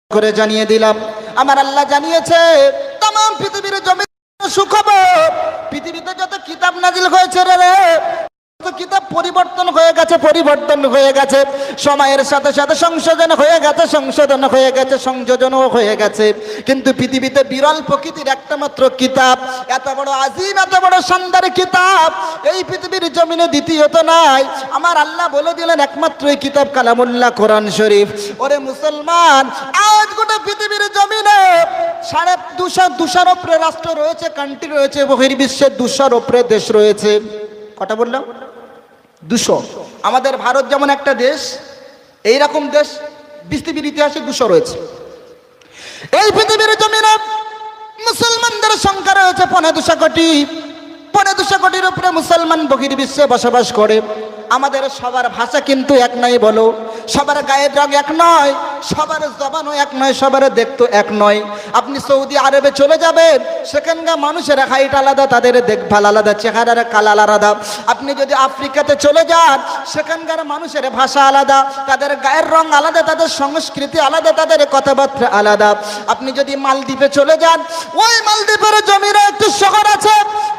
করে জানিয়ে দিলাম, আমার আল্লাহ জানিয়েছে तमाम পৃথিবীর জমি সুখবর। পৃথিবীতে যত কিতাব নাজিল হয়েছে রে, কিতাব পরিবর্তন হয়ে গেছে, সময়ের সাথে সাথে সংশোধন হয়ে গেছে, সংযোজনও হয়ে গেছে। কিন্তু পৃথিবীতে বিরল প্রকৃতির একটা মাত্র কিতাব, এত বড় আজিম, এত বড় শানদার কিতাব এই পৃথিবীর জমিনে দ্বিতীয়ত নাই। আমার আল্লাহ বলে দিলেন একমাত্র এই কিতাব কালামুল্লাহ, কোরআন শরীফ। ওরে মুসলমান, আজ গোটা পৃথিবীর জমিনে 250 উপরে রাষ্ট্র রয়েছে, কান্ট্রি রয়েছে, বহির্বিশ্বের 200 উপরে দেশ রয়েছে। কটা বললাম? 200। আমাদের ভারত যেমন একটা দেশ, এইরকম দেশ পৃথিবীর ইতিহাসে 200 রয়েছে। এই পৃথিবীর জমিনে মুসলমানদের সংখ্যা রয়েছে 2.25 কোটি। 2.25 কোটির উপরে মুসলমান বহির্বিশ্বে বসবাস করে। আমাদের সবার ভাষা কিন্তু এক নয়, বলো। সবার গায়ের রং এক নয়, সবার জবানও এক নয়, সবার দেখতে এক নয়। আপনি সৌদি আরবে চলে যাবেন, সেখানকার মানুষের হাইট আলাদা, তাদের দেখভাল আলাদা, চেহারার কালার আলাদা। আপনি যদি আফ্রিকাতে চলে যান, সেখানকার মানুষের ভাষা আলাদা, তাদের গায়ের রং আলাদা, তাদের সংস্কৃতি আলাদা, তাদের কথাবার্তা আলাদা। আপনি যদি মালদ্বীপে চলে যান, ওই মালদ্বীপের জমিনে একটি শহর আছে,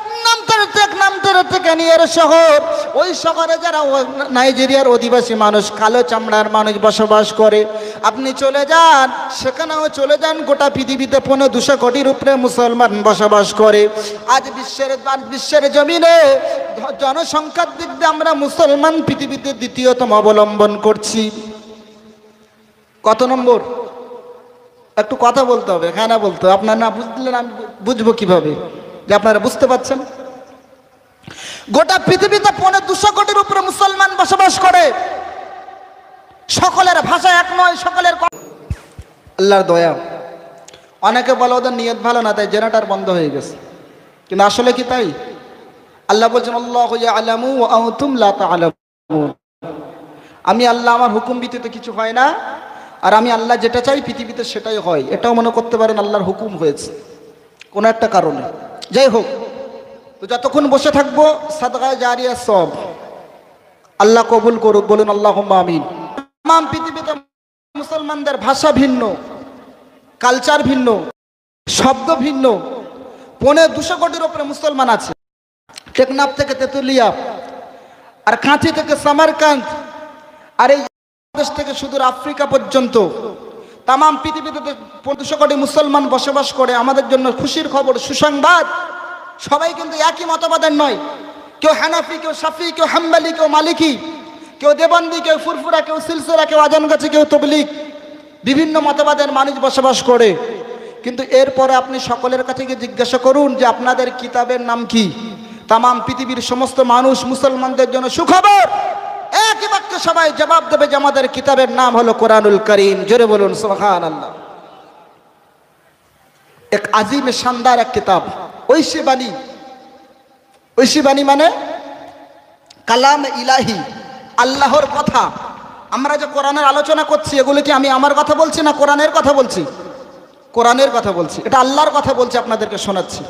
শহর। ওই শহরে যারা নাইজেরিয়ার অধিবাসী মানুষ, কালো চামড়ার মানুষ বসবাস করে। আপনি চলে যান, সেখানেও চলে যান, গোটা পৃথিবীতে 250 কোটির উপরে মুসলমান বসবাস করে। আজ বিশ্বের জমিনে জনসংখ্যার দিক দিয়ে আমরা মুসলমান পৃথিবীতে দ্বিতীয়তম অবলম্বন করছি। কত নম্বর? একটু কথা বলতে হবে, হ্যাঁ না বলতে হবে। আপনারা না বুঝলেন আমি বুঝবো কিভাবে যে আপনারা বুঝতে পারছেন? গোটা পৃথিবীতে 250 কোটির উপরে মুসলমান বসবাস করে। সকলের ভাষা এক নয়, সকলের আল্লাহর দয়া। অনেকে বলে ওদের নিয়ত ভালো না, তাই জেনারেটর বন্ধ হয়ে গেছে, কিন্তু আসলে কি তাই? আল্লাহ বলছেন আল্লাহু ইয়ালামু ওয়া আনতুম লা তা'লামুন। আমি আল্লাহ, আমার হুকুম ব্যতীত কিছু হয় না, আর আমি আল্লাহ যেটা চাই পৃথিবীতে সেটাই হয়। এটাও মনে করতে পারেন আল্লাহর হুকুম হয়েছে কোনো একটা কারণে। যাই হোক, তো যতক্ষণ বসে থাকবো সাদকা জারিয়া সব আল্লাহ কবুল করুক, বলুন আল্লাহুম্মা আমিন। तमाम পৃথিবীতে মুসলমানদের ভাষা ভিন্ন, কালচার ভিন্ন, শব্দ ভিন্ন। 250 কোটির উপরে মুসলমান আছে। টেকনাফ থেকে তেতুলিয়া, আর কাঁচি থেকে সামারকান্দ, আর এই দেশ থেকে সুদূর আফ্রিকা পর্যন্ত तमाम পৃথিবীতে 250 কোটি মুসলমান বসবাস করে। আমাদের জন্য খুশির খবর, সুসংবাদ। সবাই কিন্তু একই মতবাদের নয়। কেউ হানাফি, কেউ শাফি, কেউ হাম্বলি, কেউ মালিকি, কেউ দেবন্দি, কেউ ফুরফুরা, কেউ সিলসিলা, কেউ আজানগাছি, কেউ তবলিগ। বিভিন্ন মতবাদের মানুষ বসবাস করে। কিন্তু এরপরে আপনি সকলের কাছে গিয়ে জিজ্ঞাসা করুন যে আপনাদের কিতাবের নাম কি? तमाम পৃথিবীর সমস্ত মানুষ মুসলমানদের জন্য সুখবর, একই বাক্যে সবাই জবাব দেবে যে আমাদের কিতাবের নাম হলো কোরআনুল কারীম। জোরে বলুন সুবহানাল্লাহ। এক আজিম শানদার এক কিতাব, ঐশী বাণী মানে কালাম ইলাহি, আল্লাহর কথা। আমরা যে কোরআনের আলোচনা করছি, এগুলো কি আমি আমার কথা বলছি না কোরআনের কথা বলছি? কোরআনের কথা বলছি, এটা আল্লাহর কথা বলছি, আপনাদেরকে শোনাচ্ছি।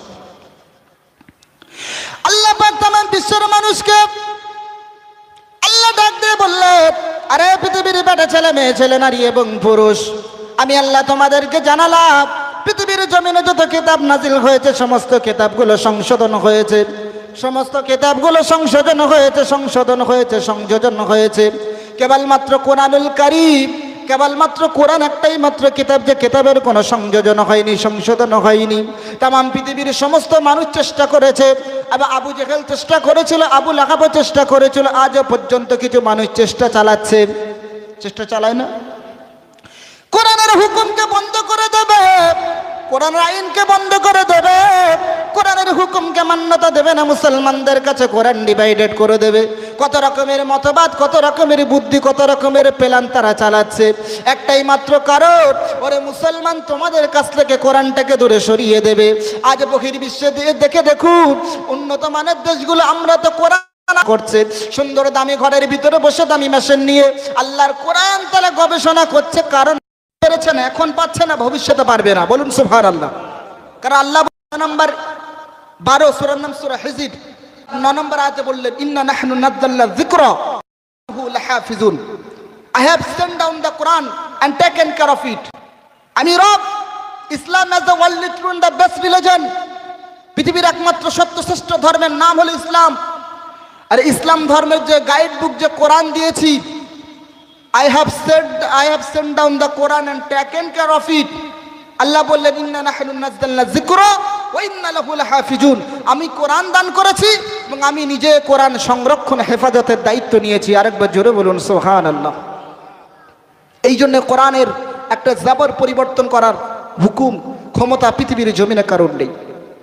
আল্লাহ পাক तमाम বিশ্বের মানুষকে আল্লাহ ডাক দিয়ে বললেন, আরে পৃথিবীর বেটা ছেলে, মেয়ে, ছেলে, নারী এবং পুরুষ, আমি আল্লাহ তোমাদেরকে জানালাম পৃথিবীর জমিনে যত কিতাব নাজিল হয়েছে সমস্ত কিতাবগুলো সংশোধন হয়েছে, সমস্ত কিতাবগুলো সংশোধন হয়েছে, সংযোজন হয়েছে। কেবলমাত্র কোরআনুল কারীম, কেবলমাত্র কোরআন একটাই মাত্র কিতাব, যে কিতাবের কোনো সংযোজন হয়নি, সংশোধন হয়নি। तमाम পৃথিবীর সমস্ত মানুষ চেষ্টা করেছে। আবু জেহেল চেষ্টা করেছিল, আবু লাহাবও চেষ্টা করেছিল, আজও পর্যন্ত কিছু মানুষ চেষ্টা চালাচ্ছে। চেষ্টা চালায় না? কোরআনের হুকুমকে বন্ধ করে দেবে, কোরআনের আইনকে বন্ধ করে দেবে, কোরআনের হুকুমকে মান্যতা দেবে না মুসলমানদের কাছে। কোরআন ডিভাইডেড করে দেবে। কত রকমের মতবাদ, কত রকমের বুদ্ধি, কত রকমের প্ল্যান তারা চালাচ্ছে। একটাই মাত্র কারণ, ওরে মুসলমান, তোমাদের কাছ থেকে কোরআনটাকে দূরে সরিয়ে দেবে। আজ বহির্বিশ্বে দেখে দেখুন, উন্নত মানের দেশগুলো আমরা তো কোরআন করছে, সুন্দর দামি ঘরের ভিতরে বসে দামি মেশিন নিয়ে আল্লাহর কোরআন তারা গবেষণা করছে। কারণ পেরেছে না, এখন পাচ্ছে না, ভবিষ্যতে পারবে না। বলুন সুবহানাল্লাহ। কারণ আল্লাহ নম্বর 12 সূরার নাম সূরা হিজর 9 নম্বর আয়াতে বললেন, ইন্না নাহনু নাযালনা যিকরা ওয়া লাহাফিজুন। I have sent down the Quran and taken care of it. আমি রব। ইসলাম as the world true and the best religion, পৃথিবীর একমাত্র সত্যশ্রেষ্ঠ ধর্মের নাম হলো ইসলাম। আর ইসলাম ধর্মের যে গাইড বুক, যে কোরআন দিয়েছি, I have sent down the Quran and taken care of it. আল্লাহ বললেন ইন্না নাহনু নাযালনা যিকরা ওয়া ইন্না লাহু লাহাফিজুন। আমি কোরআন দান করেছি এবং আমি নিজে কোরআন সংরক্ষণ হেফাজতের দায়িত্ব নিয়েছি। আরেকবার জোরে বলুন সুবহানাল্লাহ। এই জন্য কোরআনের একটা জাবর পরিবর্তন করার হুকুম, ক্ষমতা পৃথিবীর জমিনে কারণ নেই।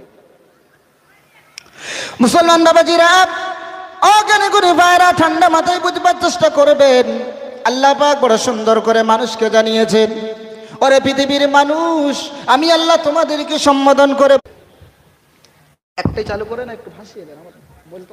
মুসলমান বাবাজিরা, অজ্ঞানী গুণী ভাইরা, ঠান্ডা মাথায় বুঝবার চেষ্টা করবেন। আল্লাহ পাক বড় সুন্দর করে মানুষকে জানিয়েছেন, ওরে পৃথিবীর মানুষ, আমি আল্লাহ তোমাদেরকে সম্বোধন করে। একটাই চালু করে না, একটু ভাসিয়ে দেন আমার বলতে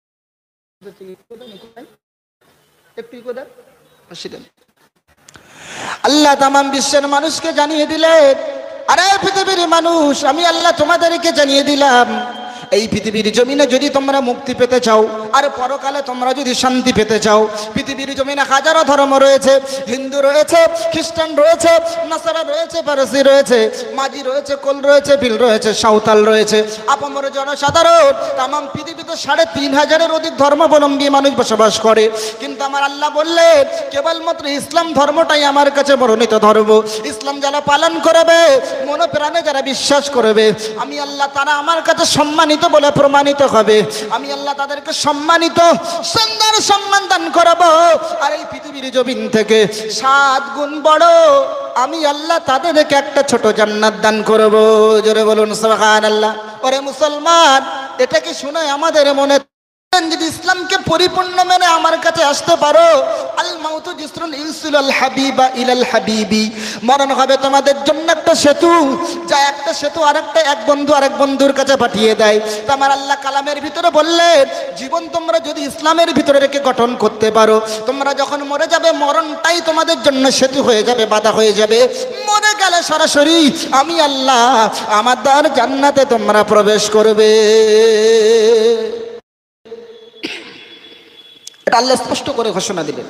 একটু ভাসিয়ে দেন। আল্লাহ তামাম বিশ্বের মানুষকে জানিয়ে দিলেন, আরে পৃথিবীর মানুষ, আমি আল্লাহ তোমাদেরকে জানিয়ে দিলাম, এই পৃথিবীর জমিনে যদি তোমরা মুক্তি পেতে চাও, আর পরকালে তোমরা যদি শান্তি পেতে চাও, পৃথিবীর জমিনে হাজারো ধর্ম রয়েছে। হিন্দু রয়েছে, খ্রিস্টান রয়েছে, নাসারা রয়েছে, পারসি রয়েছে, মাঝি রয়েছে, কোল রয়েছে, বিল রয়েছে, সাঁওতাল রয়েছে, আপামর জনসাধারণ। তামাম পৃথিবীতে ৩৫০০-এর অধিক ধর্মাবলম্বী মানুষ বসবাস করে। কিন্তু আমার আল্লাহ বললেন, কেবলমাত্র ইসলাম ধর্মটাই আমার কাছে মনোনীত ধর্ম। ইসলাম যারা পালন করবে, মনে প্রাণে যারা বিশ্বাস করবে, আমি আল্লাহ তারা আমার কাছে সম্মানিত বলে প্রমাণিত হবে। আমি আল্লাহ তাদেরকে সম্মানিত সুন্দর সম্মান দান করব। আর এই পৃথিবীর জমিন থেকে ৭ গুণ বড় আমি আল্লাহ তাদেরকে একটা ছোট জান্নাত দান করব। জোরে বলুন সুবহানাল্লাহ। ওরে মুসলমান, এটা কি শুনে আমাদের মনে, যদি ইসলামকে পরিপূর্ণ মেনে আমার কাছে আসতে পারো, আল মাউতু জিসরুন ইউসিলুল হাবিবা ইলাল হাবিবি, মরণ হবে তোমাদের জন্য একটা সেতু, যা একটা সেতু আরেকটা এক বন্ধু আরেক বন্ধুর কাছে পাঠিয়ে দেয়। তো আমার আল্লাহ কালামের ভিতরে বললেন, জীবন তোমরা যদি ইসলামের ভিতরে রেখে গঠন করতে পারো, তোমরা যখন মরে যাবে, মরণটাই তোমাদের জন্য সেতু হয়ে যাবে, বাধা হয়ে যাবে। মরে গেলে সরাসরি আমি আল্লাহ আমার দ্বার জান্নাতে তোমরা প্রবেশ করবে। এটা আল্লাহ স্পষ্ট করে ঘোষণা দিলেন।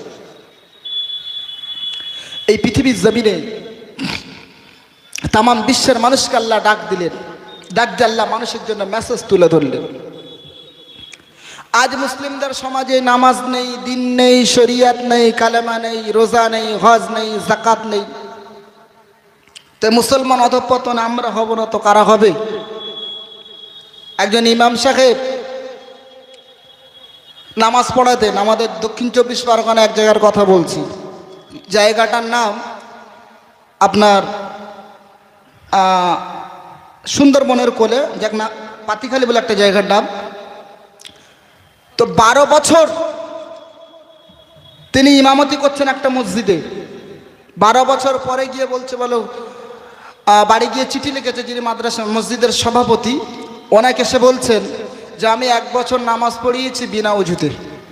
এই পৃথিবীর জমিনে তামাম বিশ্বের মানুষকে আল্লাহ ডাক দিলেন। ডাক দিয়ে আল্লাহ মানুষের জন্য মেসেজ তুলে ধরলেন। আজ মুসলিমদের সমাজে নামাজ নেই, দিন নেই, শরিয়াত নেই, কালেমা নেই, রোজা নেই, হজ নেই, যাকাত নেই। তো মুসলমান অধঃপতন আমরা হব না তো কারা হবে? একজন ইমাম সাহেব নামাজ পড়াতেন আমাদের দক্ষিণ ২৪ পরগনা এক জায়গার কথা বলছি। জায়গাটার নাম আপনার সুন্দরবনের কোলে, যাক না, পাতিখালি বলে একটা জায়গার নাম। তো ১২ বছর তিনি ইমামতি করছেন একটা মসজিদে। ১২ বছর পরে গিয়ে বলছে, বলো বাড়ি গিয়ে চিঠি লিখেছে যিনি মাদ্রাসা মসজিদের সভাপতি, ওনাকে এসে বলছেন যে আমি ১ বছর নামাজ পড়িয়েছি বিনা অজুতে।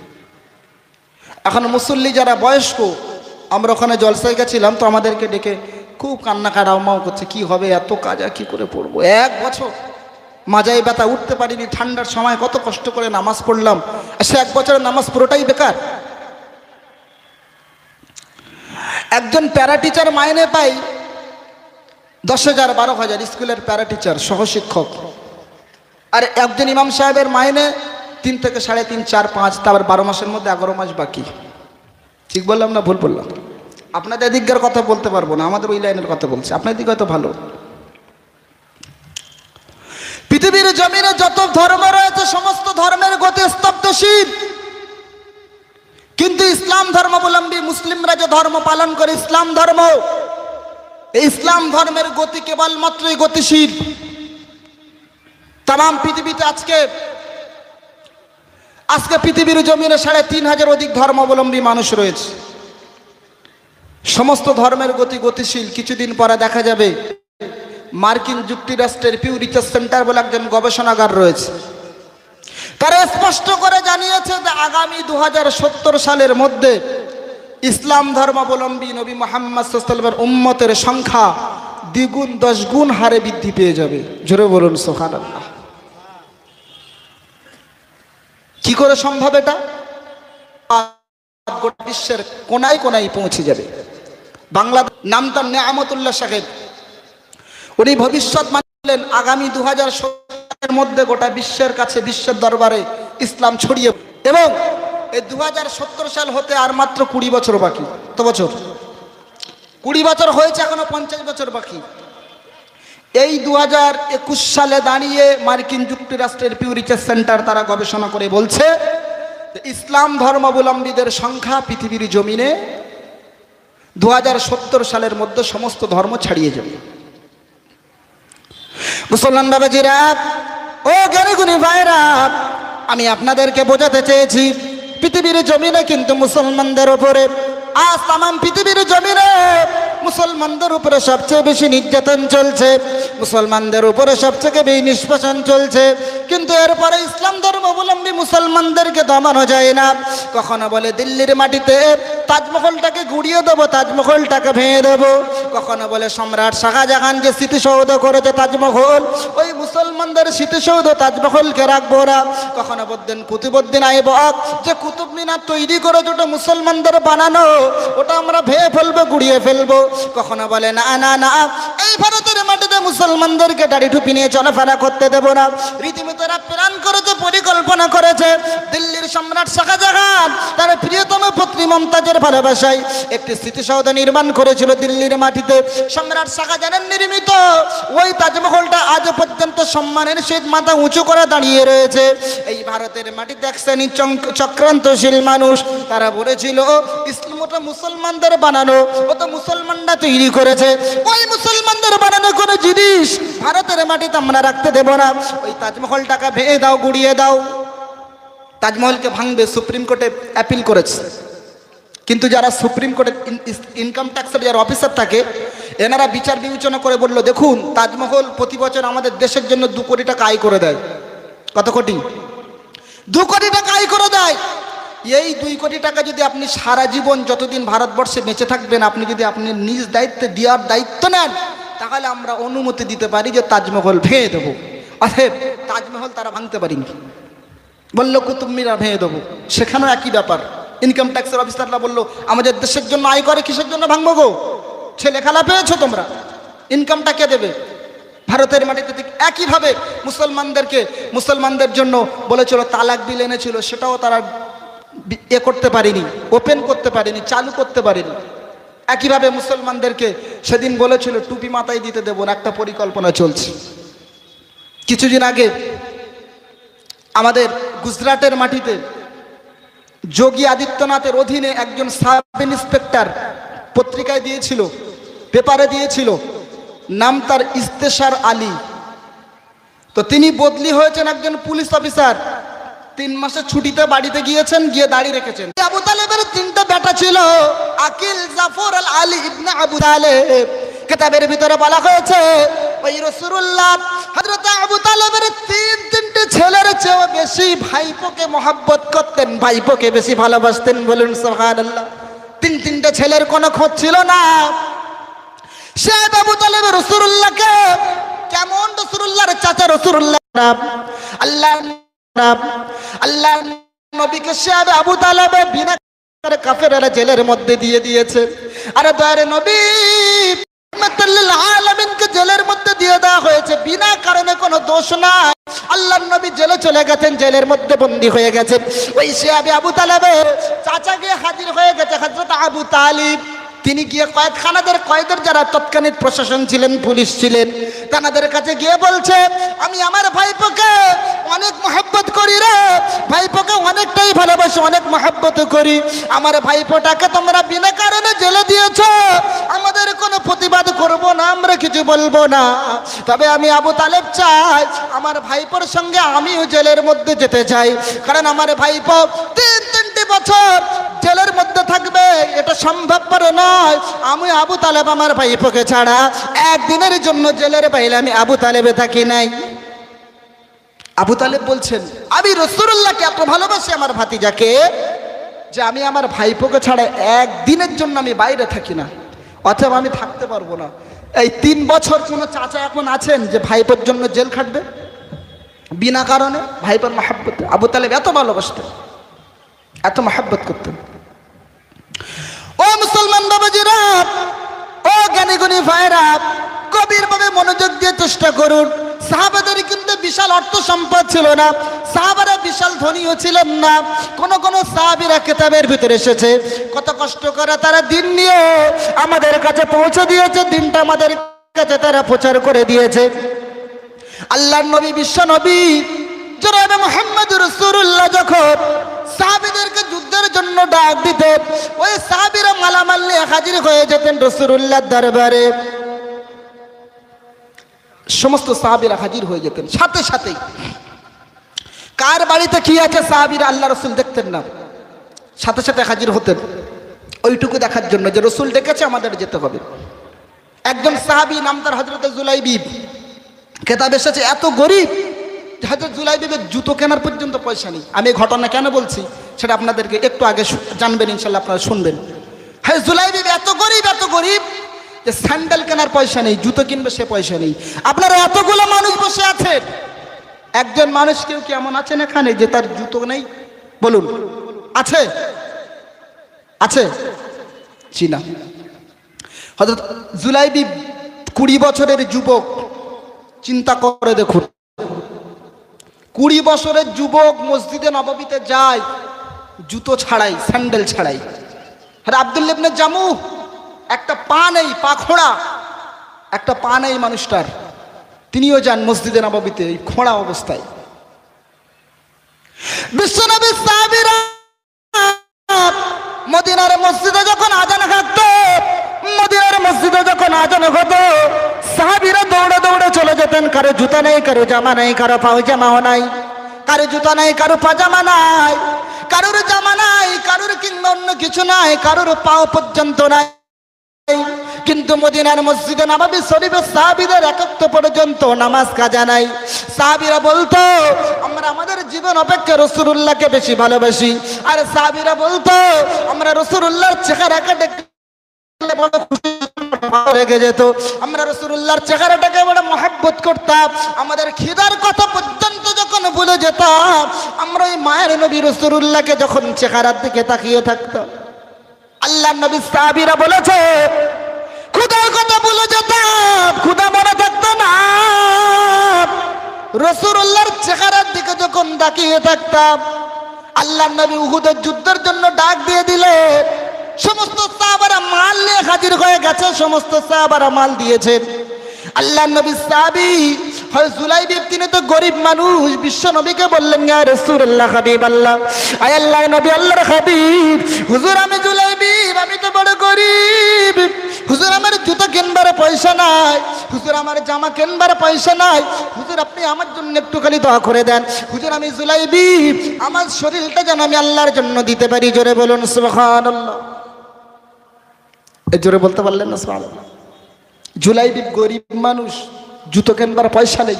এখন মুসল্লি যারা বয়স্ক, আমরা ওখানে জলসায় গেছিলাম, তো আমাদেরকে ডেকে খুব কান্না কাড়াও করছে, কি হবে এত কাজা কি করে পড়বো, ১ বছর মাজায় ব্যথা, উঠতে পারিনি, ঠান্ডার সময় কত কষ্ট করে নামাজ পড়লাম, সে ১ বছরের নামাজ পুরোটাই বেকার। একজন প্যারা টিচার মাইনে পায় ১০,০০০ ১২,০০০, স্কুলের প্যারা টিচার সহশিক্ষক। আর একজন ইমাম সাহেবের মাইনে ৩ থেকে ৩.৫, ৪, ৫, তারপর ১২ মাসের মধ্যে ১১ মাস বাকি। ঠিক বললাম না ভুল বললাম? আপনাদের দিককার কথা বলতে পারবো না, আমাদের ওই লাইনের কথা বলছি, আপনার দিক হয়তো ভালো। পৃথিবীর জমিনে যত ধর্ম রয়েছে সমস্ত ধর্মের গতি স্তব্ধশীল, কিন্তু ইসলাম ধর্মাবলম্বী মুসলিমরা যে ধর্ম পালন করে ইসলাম ধর্ম, এই ইসলাম ধর্মের গতি কেবলমাত্রই গতিশীল। তাম পৃথিবীতে আজকে পৃথিবীর জমিনে ৩৫০০ অধিক ধর্মাবলম্বী মানুষ রয়েছে। সমস্ত ধর্মের গতি গতিশীল। কিছুদিন পরে দেখা যাবে মার্কিন যুক্তরাষ্ট্রের পিউ রিসার্চ সেন্টার বলে একজন গবেষণাগার রয়েছে, তারা স্পষ্ট করে জানিয়েছে যে আগামী ২০৭০ সালের মধ্যে ইসলাম ধর্মাবলম্বী নবী মুহাম্মদ সাল্লাল্লাহু আলাইহি ওয়াসাল্লামের উম্মতের সংখ্যা ২-১০ গুণ হারে বৃদ্ধি পেয়ে যাবে। জোরে বলুন সুবহানাল্লাহ। কি করে সম্ভব এটা? গোটা বিশ্বের কোনায় কোনায় পৌঁছে যাবে। বাংলা নাম তার নেয়ামতুল্লাহ সাহেব, উনি ভবিষ্যৎ মানলেন আগামী 2070 মধ্যে গোটা বিশ্বের কাছে, বিশ্বের দরবারে ইসলাম ছড়িয়ে, এবং এই 2070 সাল হতে আর মাত্র 20 বছর বাকি। কত বছর? 20 বছর হয়েছে, এখনো 50 বছর বাকি। এই 2021 সালে দাঁড়িয়ে মার্কিন যুক্তরাষ্ট্রের পিউ রিসার্চ সেন্টার তারা গবেষণা করে বলছে ইসলাম ধর্মাবলম্বীদের সংখ্যা পৃথিবীর জমিনে 2070 সালের মধ্যে সমস্ত ধর্ম ছাড়িয়ে যাবে। মুসলমান বাবাজিরা, ও জ্ঞানীগুণী ভাইরা, আমি আপনাদেরকে বোঝাতে চেয়েছি পৃথিবীর জমিনে কিন্তু মুসলমানদের উপরে, আজ তামাম পৃথিবীর জমিনে মুসলমানদের উপরে সবচেয়ে বেশি নির্যাতন চলছে, মুসলমানদের উপরে সবচেয়ে বেশি নিষ্পেষণ চলছে। কিন্তু এরপরে ইসলাম ধর্মাবলম্বী মুসলমানদেরকে দমানো যায় না। কখনো বলে দিল্লির মাটিতে তাজমহলটাকে গুড়িয়ে দেবো, তাজমহলটাকে ভেঙে দেবো। কখনো বলে সম্রাট শাহজাহান যে স্মৃতিসৌধ করেছে তাজমহল, ওই মুসলমানদের স্মৃতিসৌধ তাজমহলকে রাখবো না। কখনো বলতেন কুতুবউদ্দিন আইবক যে কুতুব মিনার তৈরি করেছে ওটা মুসলমানদের বানানো, ওটা আমরা ভেঙে ফেলবো, গুড়িয়ে ফেলবো। কখনো বলে না না না, এই ভারতের মাটিতে মুসলমানদেরকে দাড়ি টুপি নিয়ে চলাফেরা করতে দেবো না। রীতিমতো প্ল্যান করেছে, পরিকল্পনা করেছে। দিল্লির সম্রাট শাহজাহান তার প্রিয়তম পত্নী মমতাজের ভালোবাসায় একটি স্মৃতিসৌধ নির্মাণ করেছিল দিল্লির মাটিতে। সম্রাট শাহজাহানের নির্মিত ওই তাজমহলটা আজ পর্যন্ত সম্মানের সহিত মাথা উঁচু করে দাঁড়িয়ে রয়েছে। এই ভারতের মাটিতে এক শ্রেণী চক্রান্তশীল মানুষ, তারা বলেছিল ইসলাম ওটা মুসলমানদের বানানো, ও তো মুসলমানরা তৈরি করেছে, ওই মুসলমানদের বানানো কোনো জিনিস ভারতের মাটিতে আমরা রাখতে দেব না। ওই তাজমহলটাকে ভেঙে দাও, গুড়িয়ে দাও। তাজমহলকে ভাঙবে সুপ্রিম কোর্টে অ্যাপিল করেছে, কিন্তু যারা সুপ্রিম কোর্টের ইনকাম ট্যাক্সের যারা অফিসার থাকে, এনারা বিচার বিবেচনা করে বলল দেখুন তাজমহল প্রতি বছর আমাদের দেশের জন্য 2 কোটি টাকা আয় করে দেয়। কত কোটি? 2 কোটি টাকা আয় করে দেয়। এই 2 কোটি টাকা যদি আপনি সারা জীবন যতদিন ভারতবর্ষে বেঁচে থাকবেন, আপনি যদি আপনি নিজ দায়িত্বে দেওয়ার দায়িত্ব নেন, তাহলে আমরা অনুমতি দিতে পারি যে তাজমহল ভেঙে দেবো। অতএব তাজমহল তারা ভাঙতে পারেনি, বললো কুতুব মিনার ভেঙে দেবো। সেখানেও একই ব্যাপার, ইনকাম ট্যাক্সের অফিসাররা বললো আমাদের দেশের জন্য আয় করে, কিসের জন্য ভাঙবো গো? ছেলে খেলা পেয়েছো তোমরা, ইনকামটা কে দেবে? ভারতের মাটিতে ঠিক একইভাবে মুসলমানদের জন্য বলেছিল, তালাক বিল এনেছিল, সেটাও তারা করতে পারেনি, ওপেন করতে পারেনি, চালু করতে পারেনি। একইভাবে মুসলমানদেরকে সেদিন বলেছিল টুপি মাথায় দিতে দেবো না, একটা পরিকল্পনা চলছে। কিছুদিন আগে আমাদের গুজরাটের মাটিতে যোগী আদিত্যনাথের অধীনে একজন সাব ইন্সপেক্টর পত্রিকায় দিয়েছিল, পেপারে দিয়েছিল, নাম তার ইস্তেশার আলী। তো তিনি বদলি হয়েছেন একজন পুলিশ অফিসার, 3 মাসের ছুটিতে বাড়িতে গিয়েছেন, গিয়ে দাঁড়িয়ে রেখেছেন। আবু তালেবের 3টা বেটা ছিল, আকিল, জাফর আর আলী ইবনে আবু তালেব। কিতাবের ভিতরে বলা হয়েছে ওই রাসূলুল্লাহ হযরত আবু তালেবের 3 ছেলের চেয়ে বেশি ভাইপোকে মহব্বত করতেন, ভাইপোকে বেশি ভালোবাসতেন। বলুন সুবহানাল্লাহ। 3 ছেলের কোনো খোঁজ ছিল না। সে আবু তালেব রাসূলুল্লাহকে কেমন, রাসূলুল্লাহর চাচা রাসূলুল্লাহ আল্লাহ নবীকে সে আবু তালেব বিনা কাফেররা জেলের মধ্যে দিয়ে দিয়েছে। আরে দয়ার নবী আলামিনকে জেলের মধ্যে দিয়ে দেওয়া হয়েছে, বিনা কারণে কোনো দোষ নাই। আল্লাহর নবী জেলে চলে গেছেন, জেলের মধ্যে বন্দী হয়ে গেছে। ওই শিয়াবে আবু তালেবের চাচা গিয়ে হাজির হয়ে গেছে, হযরত আবু তালিব। তিনি গিয়ে কয়েদের যারা তৎকালীন প্রশাসন ছিলেন, পুলিশ ছিলেন, তাদের কাছে গিয়ে বলছে আমি আমার ভাইপোকে অনেক মহব্বত করি রে, ভাইপোকে অনেকটাই ভালোবাসি, অনেক মহব্বত করি। আমার ভাইপোটাকে তোমরা বিনা কারণে জেলে দিয়েছো, আমাদের কোনো প্রতিবাদ করব না, আমরা কিছু বলবো না। তবে আমি আবু তালেব চাই আমার ভাইপোর সঙ্গে আমিও জেলের মধ্যে যেতে চাই, কারণ আমার ভাইপো 3 বছর জেলের মধ্যে থাকবে, এটা সম্ভবপর নয়। আমি আবু তালেব আমার ভাইপোকে ছাড়া একদিনের জন্য জেলের বাইরে আমি আবু তালেবে থাকি নাই। আবু তালেব বলছেন আমি রাসূলুল্লাহকে এত ভালোবাসি আমার ভাতিজাকে, যে আমি আমার ভাইপোকে ছাড়া একদিনের জন্য আমি বাইরে থাকি না, অথবা আমি থাকতে পারবো না। এই 3 বছর কোনো চাচা এখন আছেন যে ভাইপোর জন্য জেল খাটবে বিনা কারণে? ভাইপোর মহব্বত আবু তালেব এত ভালোবাসতেন, এত মহব্বত করতেন। ও মুসলমান বাবাজিরা, ও জ্ঞানীগুণী ভাইরা, গভীরভাবে মনোযোগ করুন, সাহাবাদের কিন্তু বিশাল অর্থ সম্পদ ছিল না, সাহাবারা বিশাল ধনীও ছিলেন না। কোন কোন সাহাবীরা কিতাবের ভিতরে এসেছে কত কষ্ট করে তারা দিন নিয়ে আমাদের কাছে পৌঁছে দিয়েছে, দিনটা আমাদের কাছে তারা প্রচার করে দিয়েছে। আল্লাহর নবী, বিশ্ব নবী জনাবে মুহাম্মদুর রাসূলুল্লাহ যখন সাহাবীদেরকে যুদ্ধের জন্য ডাক দিতেন, ওই সাহাবীরা মালামাল নিয়ে হাজির হয়ে যেতেন রাসূলুল্লাহর দরবারে। সমস্ত সাহাবীরা হাজির হয়ে যেতেন, সাথে সাথেই কার বাড়িতে কি আছে সাহাবীরা আল্লাহ রাসূল দেখতেন না, সাথে সাথে হাজির হতেন ওইটুকু দেখার জন্য যে রাসূল ডেকেছে, আমাদের যেতে হবে। একজন সাহাবী নাম তার হযরত জুলাইবিব, কিতাব এসেছে এত গরিব হযরত জুলাইবিবের জুতো কেনার পর্যন্ত পয়সা নেই। আমি এই ঘটনা কেন বলছি সেটা আপনাদেরকে একটু আগে জানবেন, ইনশাআল্লাহ আপনারা শুনবেন। হ্যাঁ, জুলাইবিব এত গরিব যে স্যান্ডেল কেনার পয়সা নেই, জুতো কিনবে সে পয়সা নেই। আপনারা এতগুলো মানুষ বসে আছেন, একজন মানুষ কেউ কি এমন আছেন এখানে যে তার জুতো নেই? বলুন, আছে? আছে? চিনা হযরত জুলাইবিব 20 বছরের যুবক, চিন্তা করে দেখুন, 20 বছরের যুবক মসজিদে নববীতে যায় জুতো ছাড়াই, স্যান্ডেল ছাড়াই। আর আব্দুল্লাহ ইবনে জামু একটা পা নেই, পা খোঁড়া, একটা পা নেই মানুষটার, তিনিও যান মসজিদে নববীতে এই খোঁড়া অবস্থায়। বিশ্বনবীর সাহাবীরা মদিনার মসজিদে যখন আজান হতো, মদিনার মসজিদে যখন আজান হতো, সাহাবীরা দৌড়ে দৌড়ে চলে যেতেন। কারো জুতা নেই, কারো জামা নেই, কারো পায়জামাও নাই, কারো জুতা নেই, কারো পাজামা নাই, কারোর জামা নাই, কারোর কিংবা অন্য কিছু নাই, কারোর পাও পর্যন্ত নাই। কিন্তু মদিনার মসজিদে নববী শরীফের সাহাবীদের একাত্ত পর্যন্ত নামাজ কাজা নাই। সাহাবীরা বলতো আমরা আমাদের জীবন অপেক্ষা রাসূলুল্লাহকে বেশি ভালোবাসি। আর সাহাবীরা বলতো আমরা রাসূলুল্লাহর চেহারাকে দেখলে বড় খুশি লেগে যেত, আমরা রাসূলুল্লাহর চেহারাটাকে বড় মহব্বত করতাম। আমাদের খিদার কথা পর্যন্ত যখন ভুলে যেতাম, আমরা ওই মায়ের নবী রাসূলুল্লাহকে যখন চেহারার দিকে তাকিয়ে থাকতাম। আল্লাহ নবী সাহাবীরা বলেছে খুদার কথা ভুলে যেতাম, খুদা মনে থাকতো না। রাসূলুল্লাহর চেহারার দিকে যখন তাকিয়ে থাকতাম, আল্লাহ নবী উহুদের যুদ্ধের জন্য ডাক দিয়ে দিলেন। সমস্ত সাহাবারা মাল নিয়ে হাজির হয়ে গেছে, সমস্ত সাহাবারা মাল দিয়েছেন। আল্লাহ নবী সাহাবী হয় জুলাইবিব, তিনি তো গরিব মানুষ, বিশ্ব নবীকে বললেন ইয়া রাসূলুল্লাহ, হাবিবাল্লাহ, আয় আল্লাহর নবী, আল্লাহর হাবিব, হুজুর আমি জুলাইবিব, আমি তো বড় গরিব, হুজুর আমার জুতো কিনবার পয়সা নাই, হুজুর আমার জামা কিনবার পয়সা নাই, হুজুর আপনি আমার জন্য একটু খালি দোয়া করে দেন। হুজুর আমি জুলাইবিব, আমার শরীরটা যেন আমি আল্লাহর জন্য দিতে পারি। জোরে বলুন সুবহানাল্লাহ। জোরে বলতে পারলেন না সুবহানাল্লাহ? জুলাইবিব গরিব মানুষ, জুতো কেনবার পয়সা নেই,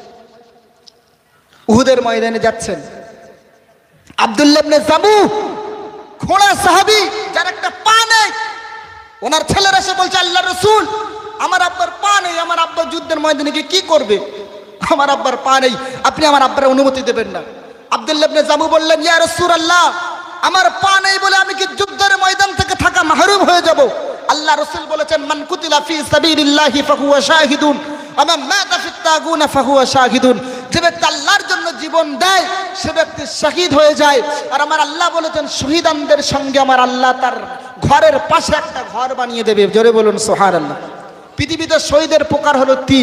উহুদের ময়দানে যাচ্ছেন। আব্দুল্লাহ ইবনে জামু খোঁড়া সাহাবী, যার একটা পা নেই, ওনার ছেলেরা এসে বলছে আল্লাহর রাসূল আমার আব্বার পা নেই, আমার আব্বা যুদ্ধের ময়দানে গিয়ে কি করবে, আমার আব্বার পা নেই, আপনি আমার আব্বার অনুমতি দেবেন না। আব্দুল্লাহ ইবনে জামু বললেন ইয়া রাসূলুল্লাহ, আমার পা নেই বলে আমি কি যুদ্ধের ময়দান থেকে থাকা মাহরুম হয়ে যাব? আল্লাহ রাসূল বলেছেন মান কুতিলা ফি সাবিলিল্লাহি ফাহুয়া শাহিদুন ওয়া মান মাতা ফিত তাগুনা ফাহুয়া শাহিদুন। যে ব্যক্তি আল্লাহর জন্য জীবন দেয় সে ব্যক্তি শহীদ হয়ে যায়। আর আমার আল্লাহ বলেছেন শহীদানদের সঙ্গে আমার আল্লাহ তার ঘরের পাশে একটা ঘর বানিয়ে দেবে। জোরে বলুন সুবহানাল্লাহ। পৃথিবীতে শহীদের প্রকার হলো 3।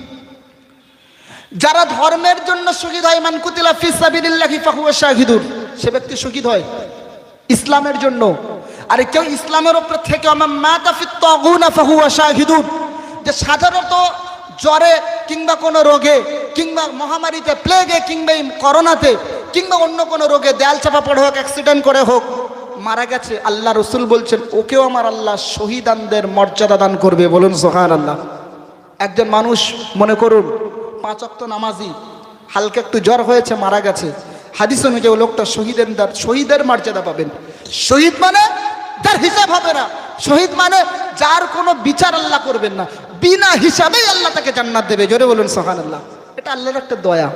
যারা ধর্মের জন্য শহীদ হয়, মান কুতিলা ফি সাবিলিল্লাহি ফাহুয়া শাহিদুন, সে ব্যক্তি শহীদ হয় ইসলামের জন্য। আর কেউ ইসলামের উপর থেকে আমার মাতা ফিত তাগুনা ফাহুয়া শাহিদুন, যে সাধারণত জ্বরে কিংবা কোনো রোগে কিংবা মহামারীতে, প্লেগে কিংবা করোনাতে কিংবা অন্য কোনো রোগে দেয়াল চাপা পড়ে হোক, অ্যাক্সিডেন্ট করে হোক মারা গেছে, আল্লাহ রসুল বলছেন ওকেও আমার আল্লাহ শহীদানদের মর্যাদা দান করবে। বলুন সুবহানাল্লাহ। একজন মানুষ মনে করুন 5 ওয়াক্ত নামাজি, হালকা একটু জ্বর হয়েছে, মারা গেছে, হাদিস অনুযায়ী ও লোকটা শহীদের মর্যাদা পাবেন। শহীদ মানে যার হিসাব হবে না, শহীদ মানে যার কোনো বিচার আল্লাহ করবেন না, বিনা হিসাবেই আল্লাহ তাকে জান্নাত দেবে। জোরে বলুন সুবহানাল্লাহ। এটা আল্লাহর একটা দয়া।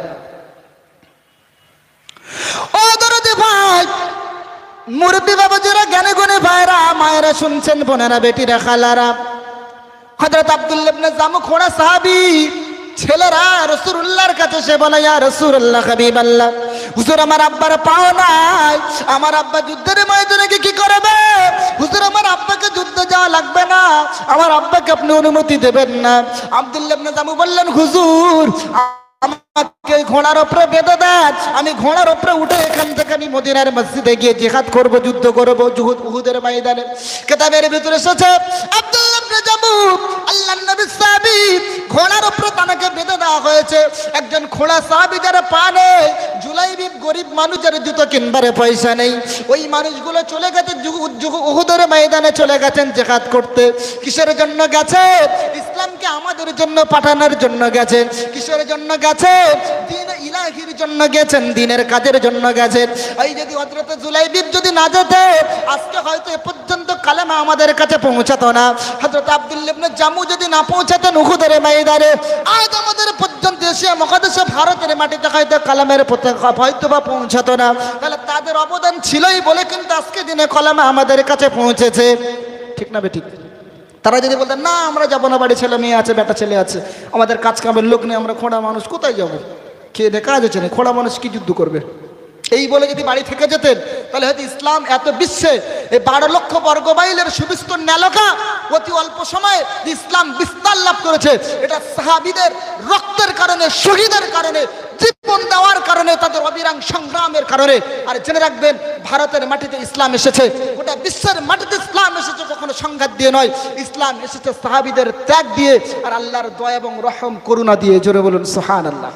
ও দরদি ভাই, মুরব্বী বাবাজিরা, জ্ঞানী গুণী ভাইরা, মায়েরা শুনছেন, বোনেরা, বেটিরা, খালারা, হযরত আব্দুল্লাহ ইবনে জামু খোঁড়া সাহাবী ছেলেরা রাসূলুল্লাহর কাছে সে বলে, ইয়া রাসূলুল্লাহ, হাবিবাল্লাহ, হুজুর আমার আব্বার পাও নাই, আমার আব্বা যুদ্ধের ময়দানে কি করবে? হুজুর আমার আব্বাকে যুদ্ধে যাওয়া লাগবে না, আমার আব্বাকে আপনি অনুমতি দেবেন না। আব্দুল্লাহ ইবনে জামু বললেন, হুজুর আমাকে ঘোড়ার উপরে বেঁধে দেন, আমি ঘোড়ার উপরে উঠে এখান থেকে আমি মদিনার মসজিদে গিয়ে জিহাদ করব, যুদ্ধ করব উহুদের ময়দানে। কিতাবের ভিতরে এসেছে আব্দুল্লাহ ইবনে জামু আল্লাহর নবীর সাহাবী, ঘোড়ার উপরে তাকে বেঁধে দেওয়া হয়েছে। একজন ঘোড়া সাহাবী যারা পা নেই, জুলাইবিব গরিব মানুষ, যারা জুতো কিনবারে পয়সা নেই, ওই মানুষগুলো চলে গেছে উহুদের ময়দানে, চলে গেছেন জিহাদ করতে। কিসের জন্য গেছে? ইসলামকে আমাদের জন্য পাঠানোর জন্য গেছেন। কিসের জন্য গেছেন? দ্বীন ইলাহির জন্য গেছেন, দ্বীনের কাজের জন্য গেছেন। এই যদি হযরত জুলাইবিব যদি না যেত, আজকে হয়তো এ পর্যন্ত কালেমা আমাদের কাছে পৌঁছাতো না। হযরত আব্দুল্লাহ ইবনে জামু যদি না পৌঁছাতেন উহুদের ময়দানে, আজ আমাদের পর্যন্ত এশিয়া মহাদেশে ভারতের মাটিতে হয়তো কালামের পতাকা হয়তো বা পৌঁছাতো না। তাহলে তাদের অবদান ছিলই বলে কিন্তু আজকে দিনে কলামা আমাদের কাছে পৌঁছেছে। ঠিক না বেঠিক? তারা যদি বলতেন, না আমরা যাবো না, বাড়ি ছেলে মেয়ে আছে, বেটা ছেলে আছে, আমাদের কাজ কামের লোক নেই, আমরা খোঁড়া মানুষ, কোথায় যাবো? খেয়ে দে কাজ হচ্ছে না, খোঁড়া মানুষ কি যুদ্ধ করবে? এই বলে যদি বাড়ি থেকে যেতেন, তাহলে হয়তো ইসলাম এত বিশ্বে এই 12 লক্ষ বর্গ মাইলের সুবিস্তর এলাকা অতি অল্প সময়ে ইসলাম বিস্তার লাভ করেছে। এটা সাহাবীদের রক্তের কারণে, শহীদের কারণে, জীবন দেওয়ার কারণে, তাদের অবিরাম সংগ্রামের কারণে। আর জেনে রাখবেন, ভারতের মাটিতে ইসলাম এসেছে, গোটা বিশ্বের মাটিতে ইসলাম এসেছে কখনো সংঘাত দিয়ে নয়, ইসলাম এসেছে সাহাবীদের ত্যাগ দিয়ে আর আল্লাহর দয়া এবং রহম করুণা দিয়ে। জোরে বলুন সুবহানাল্লাহ।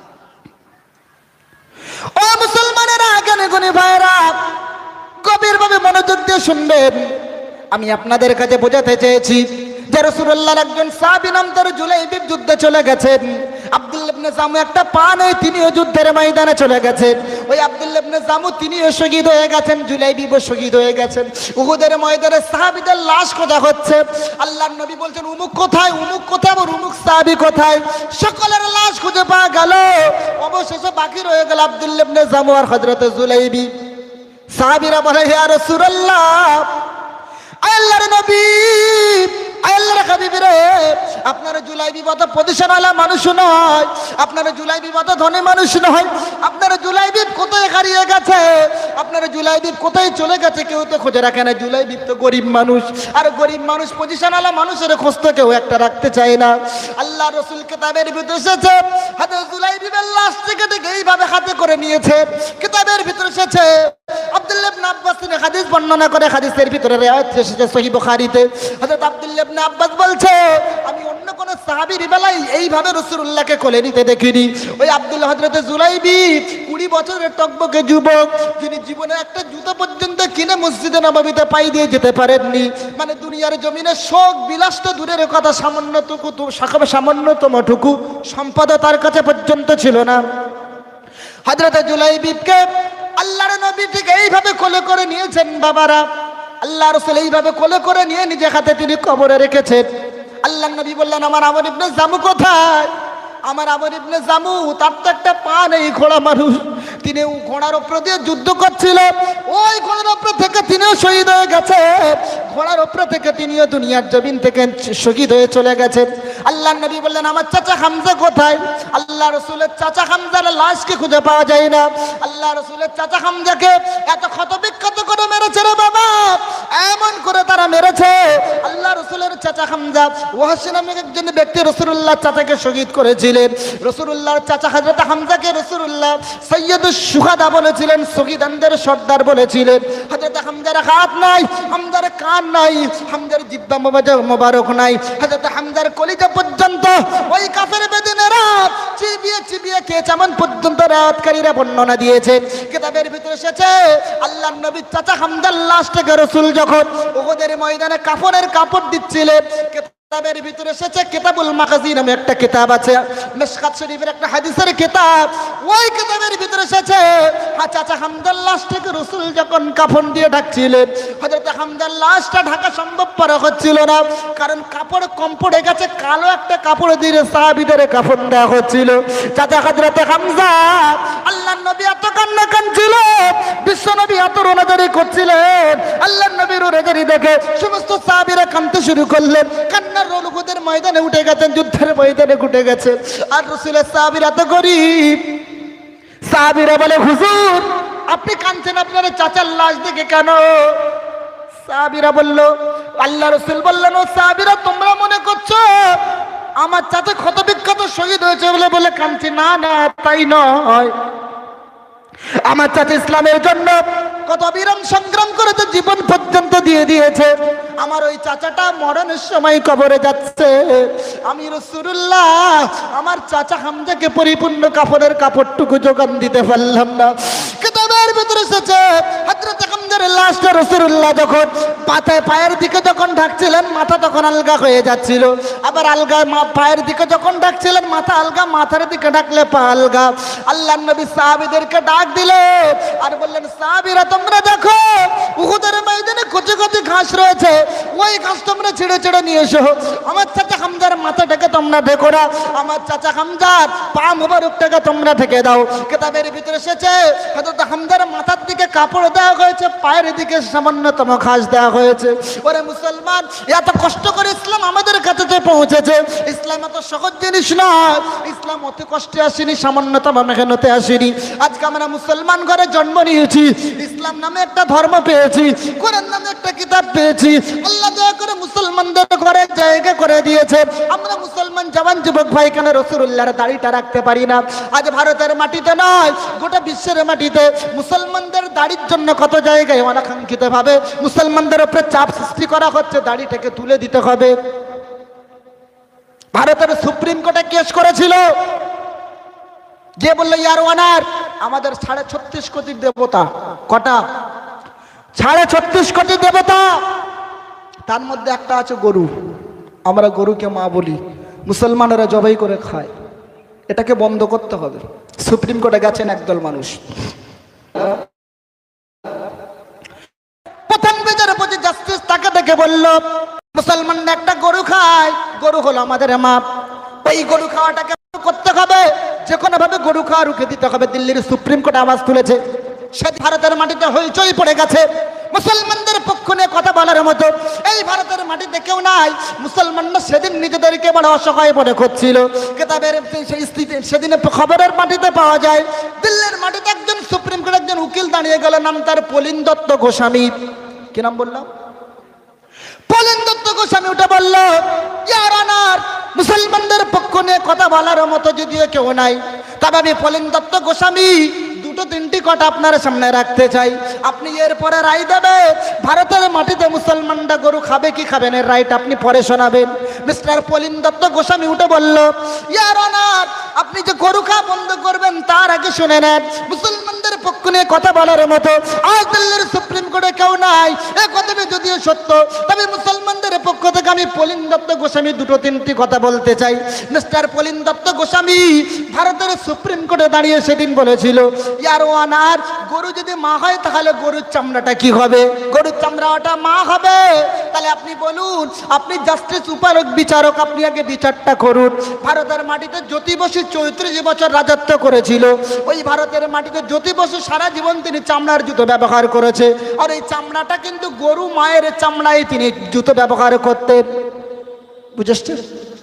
ও মুসলমানেরা, জ্ঞানী গুণী ভাইরা, গভীরভাবে মনোযোগ দিয়ে শুনবেন। আমি আপনাদের কাছে বোঝাতে চেয়েছি যে রাসূলুল্লাহর একজন সাহাবী নাম তার জুলাইবিব যুদ্ধে চলে গেছেন। আব্দুল্লাহ ইবনে জামু একটা পা নেই, তিনিও যুদ্ধের ময়দানে চলে গেছেন। ওই আব্দুল্লাহ ইবনে জামু তিনিও শহীদ হয়ে গেছেন, জুলাইবিবও শহীদ হয়ে গেছেন। উহুদের ময়দানে সাহাবীদের লাশ খোঁজা হচ্ছে। আল্লাহর নবী বলছেন, উমুক কোথায়, উমুক কোথায়, আবার উমুক সাহাবী কোথায়? সকলের লাশ খুঁজে পাওয়া গেল, অবশেষে বাকি রয়ে গেল আব্দুল্লাহ ইবনে জামু আর হযরত জুলাইবিব। সাহাবীরা বলে, ইয়া রাসূলুল্লাহ, আল্লাহর নবী, আল্লাহর হাবিব রে, আপনার জুলাইবিব অত পজিশনওয়ালা মানুষ নয়, আপনার জুলাইবিব অত ধনী মানুষ নয়, আপনার জুলাইবিব কোথায় হারিয়ে গেছে, আপনার জুলাইবিব কোথায় চলে গেছে কেউ তো খুঁজে রাখে না। জুলাইবিব তো গরিব মানুষ, আর গরিব মানুষ পজিশনওয়ালা মানুষের খোঁজ তো কেউ একটা রাখতে চায় না। আল্লাহ রাসূল কিতাবের ভিতরে এসেছে, হাতে জুলাইবিবের লাশ থেকে এইভাবে হাতে করে নিয়েছে। কিতাবের ভিতরে এসেছে, আব্দুল্লাহ ইবনে আব্বাস তিনি হাদিস বর্ণনা করে, হাদিসের ভিতরে রিওয়ায়াত এসেছে সহিহ বুখারীতে। হযরত আব্দুল্লাহ ইবনে আব্বাস বলছে, আমি অন্য কোন সাহাবীর বেলায় এইভাবে রাসূলুল্লাহকে কোলে নিতে দেখিনি। ওই আব্দুল্লাহ হযরত জুলাইবিব 20 বছরের টকবকে যুবক, যিনি জীবনে একটা জুতো পর্যন্ত কিনে মসজিদে নববীতে পাই দিয়ে যেতে পারেননি। মানে দুনিয়ার জমিনে শোক বিলাস তো দূরের কথা, সামান্যতমটুকু সম্পদ তার কাছে পর্যন্ত ছিল না। হযরত জুলাইবিবকে আল্লাহর নবী ঠিক এইভাবে কোলে করে নিয়েছেন। বাবারা, আল্লাহ রাসূল এইভাবে কোলে করে নিয়ে নিজে হাতে তিনি কবরে রেখেছেন। আল্লাহর নবী বললেন, আমার আমর ইবনে জামু কোথায়? আমার আমর ইবনে জামু, তার তো একটা পা নেই, ঘোড়া মানুষ, তিনি ঘোড়ার উপর দিয়ে যুদ্ধ করছিলেন, ওই ঘোড়ার উপর থেকে তিনিও শহীদ হয়ে গেছে, ঘোড়ার উপর থেকে তিনিও দুনিয়ার জমিন থেকে শহীদ হয়ে চলে গেছেন। আল্লাহর নবী বললেন, আমার চাচা হামজা কোথায়? আল্লাহ রাসূলের চাচা হামজার লাশকে খুঁজে পাওয়া যায় না। আল্লাহ রাসূলের চাচা হামজাকে এত ক্ষতবিক্ষত করে মেরেছে রে বাবা, এমন করে তারা মেরেছে। আল্লাহ রাসূলের চাচা হামজা ওয়াহশী নামক একজন ব্যক্তি রাসূলুল্লাহর চাচাকে শহীদ করেছিলেন। রাসূলুল্লাহর চাচা হযরত হামজাকে রাসূলুল্লাহ সাইয়্যিদুশ শুহাদা বলেছিলেন, শহীদদের সর্দার বলেছিলেন। হযরত হামজার হাত নাই, হামজার কান নাই, হামজার জিহ্বা মোবারক নাই, হযরত হামজার কলিজা পর্যন্ত ওই কাফের বেদিনেরা চিবিয়ে চিবিয়ে খেয়েছে, এমন পর্যন্ত রাওয়াতকারীরা বর্ণনা দিয়েছেন। কিতাবের ভিতরে এসেছে, আল্লাহর নবী চাচা হামজার লাশটাকে রাসূল যখন উহুদের ময়দানে কাফনের কাপড় দিচ্ছিলেন, কিতাবের ভিতরে এসেছে, কিতাবুল মাগাজি নামে একটা কিতাব আছে, মিশকাত শরীফের একটা হাদিসের কিতাব, ওই কিতাবের ভিতরে এসেছে, চাচা হামজার লাশটাকে রাসূল যখন কাফন দিয়ে ঢাকছিলেন, হযরত হামজার লাশটা ঢাকা সম্ভবপর হচ্ছিল না, কারণ কাপড় কম পড়ে গেছে, কালো একটা কাপড় দিয়ে সাহাবীদের কাফন দেওয়া হচ্ছিল। চাচা হযরত হামজা, আল্লাহর নবী এত কান্না কাঁদছিল, বিশ্ব নবী এত রোনাজারি করছিলেন, আল্লাহর নবীর রোনাজারি দেখে সমস্ত সাহাবীরা কাঁদতে শুরু করলেন। কান্নার উহুদের ময়দানে উঠে গেছেন, যুদ্ধের ময়দানে উঠে গেছে। আর রাসূলের সাহাবীরা তো গরীব, সাহাবীরা বলে হুজুর আপনি কাঁদছেন আপনার চাচার লাশ দেখে কেন? সাহাবীরা বলল, আল্লাহ রাসূল বললেন, ও সাহাবীরা তোমরা মনে করছো আমার চাচা ক্ষত বিক্ষত শহীদ হয়েছে বলে কাঁদছি? না না, তাই নয়। আমার চাচা ইসলামের জন্য কত বিরাম সংগ্রাম করেছে, জীবন পর্যন্ত দিয়ে দিয়েছে। আমার ওই চাচাটা মরণের সময় কবরে যাচ্ছে, আমি রাসূলুল্লাহ আমার চাচা হামজাকে পরিপূর্ণ কাপড়ের কাপড়টুকু যোগান দিতে পারলাম না। কিতাবের ভিতরে এসেছে হযরত হামজার লাশটা রাসূলুল্লাহ যখন পায়ের দিকে যখন ঢাকছিলেন মাথা তখন আলগা হয়ে যাচ্ছিল, আবার আলগা পায়ের দিকে যখন ঢাকছিলেন মাথা আলগা, মাথার দিকে ঢাকলে পা আলগা। আল্লাহর নবী সাহাবীদেরকে ডাক দিলে আর বললেন, সাহাবীরা তোমরা দেখো উহুদের ময়দানে কচি কচি ঘাস রয়েছে, ওই ঘাস তোমরা ছেড়ে ছেড়ে নিয়ে এসো। আমার চাচা হামজার মাথাটাকে তোমরা ঢেকো না, আমার চাচা হামজার পা মোবারকটাকে তোমরা ঢেকে দাও। কিতাবের ভিতরে এসেছে হযরত হামজার মাথার দিকে কাপড় দেওয়া হয়েছে, পায়ের দিকে সামান্যতম ঘাস দেওয়া হয়েছে। ওরে মুসলমান, এত কষ্ট করে ইসলাম আমাদের কাছে যে পৌঁছেছে, ইসলাম এত সহজ জিনিস নয়। ইসলাম অতি কষ্টে আসেনি, সামান্যতম মেহনতে আসেনি। আজকে আমরা মুসলমান ঘরে জন্ম নিয়েছি, ইসলাম নামে একটা ধর্ম পেয়েছি, কোরআন নামে একটা কিতাব পেয়েছি। আল্লাহ দয়া করে মুসলমানদের ঘরে জায়গা করে দিয়েছে। আমরা মুসলমান জওয়ান যুবক ভাই কেন রাসূলুল্লাহর দাড়িটা রাখতে পারি না? আজ ভারতের মাটিতে নয়, গোটা বিশ্বের মাটিতে মুসলমানদের দাড়ির জন্য কত জায়গায় অনাকাঙ্ক্ষিত ভাবে মুসলমানদের উপরে চাপ সৃষ্টি করা হচ্ছে, দাড়িটাকে তুলে দিতে হবে। ভারতের সুপ্রিম কোর্টে কেস করেছিল, যে বললো ইয়ার অনার আমাদের 36.5 কোটি দেবতা, কটা? 36.5 কোটি দেবতা, তার মধ্যে একটা আছে গরু। আমরা গরুকে মা বলি, মুসলমানেরা জবাই করে খায়, এটাকে বন্ধ করতে হবে। সুপ্রিম কোর্টে গেছেন একদল মানুষ। প্রথম বিচারপতি জাস্টিস তাকে দেখে বলল, মুসলমানরা একটা গরু খায়, গরু হলো আমাদের মা, ওই গরু খাওয়াটাকে করতে হবে, যে কোনো ভাবে গরু খাওয়া রুখে দিতে হবে। দিল্লির সুপ্রিম কোর্ট আওয়াজ তুলেছে, সে ভারতের মাটিতে হইচই পড়ে গেছে। মুসলমানদের পক্ষ নিয়ে কথা বলার মতো এই ভারতের মাটিতে কেউ নাই। মুসলমানরা সেদিন নিজেদেরকে বড় অসহায় মনে করছিল। কিতাবের সেদিন খবরের মাটিতে পাওয়া যায়, দিল্লির মাটিতে একজন সুপ্রিম কোর্টের একজন উকিল দাঁড়িয়ে গেল, নাম তার পলিন দত্ত গোস্বামী। কি নাম বললাম? পলিন দত্ত গোস্বামী উঠে বলল, ইয়ার অনার মুসলমানদের পক্ষ নিয়ে কথা বলার মতো যদিও কেউ নাই, তবে আমি পলিন দত্ত গোস্বামী দুটো তিনটি কথা আপনার সামনে রাখতে চাই। আপনি এরপরে রায় দেবে ভারতের মাটিতে মুসলমানরা গরু খাবে কি খাবে না, রাইট আপনি পরে শোনাবেন। মিস্টার পলিন দত্ত গোস্বামী উঠে বলল, ইয়ার অনার আপনি যে গরু খাওয়া বন্ধ করবেন তার আগে শুনে নেন, মুসলমানদের পক্ষ নিয়ে কথা বলার মতো আজ দিল্লির সুপ্রিম কোর্টে কেউ নাই। এ কথাটি যদিও সত্য, তবে মুসলমানদের পক্ষ থেকে আমি পলিন দত্ত গোস্বামী দুটো তিনটি কথা বলতে চাই। মিস্টার পলিন দত্ত গোস্বামী ভারতের সুপ্রিম কোর্টে দাঁড়িয়ে সেদিন বলেছিল, ইয়ার অনার গরু যদি মা হয় তাহলে গরুর চামড়াটা কি হবে? গরুর চামড়াটা মা হবে। তাহলে আপনি বলুন, আপনি জাস্টিস উপারক বিচারক, আপনি আগে বিচারটা করুন। ভারতের মাটিতে জ্যোতি বসু 34 বছর রাজত্ব করেছিল। ওই ভারতের মাটিতে জ্যোতি বসু সারা জীবন তিনি চামড়ার জুতো ব্যবহার করেছে, আর এই চামড়াটা কিন্তু গরু মায়ের চামড়ায় তিনি জুতো ব্যবহার করতেন। বুঝেছেন?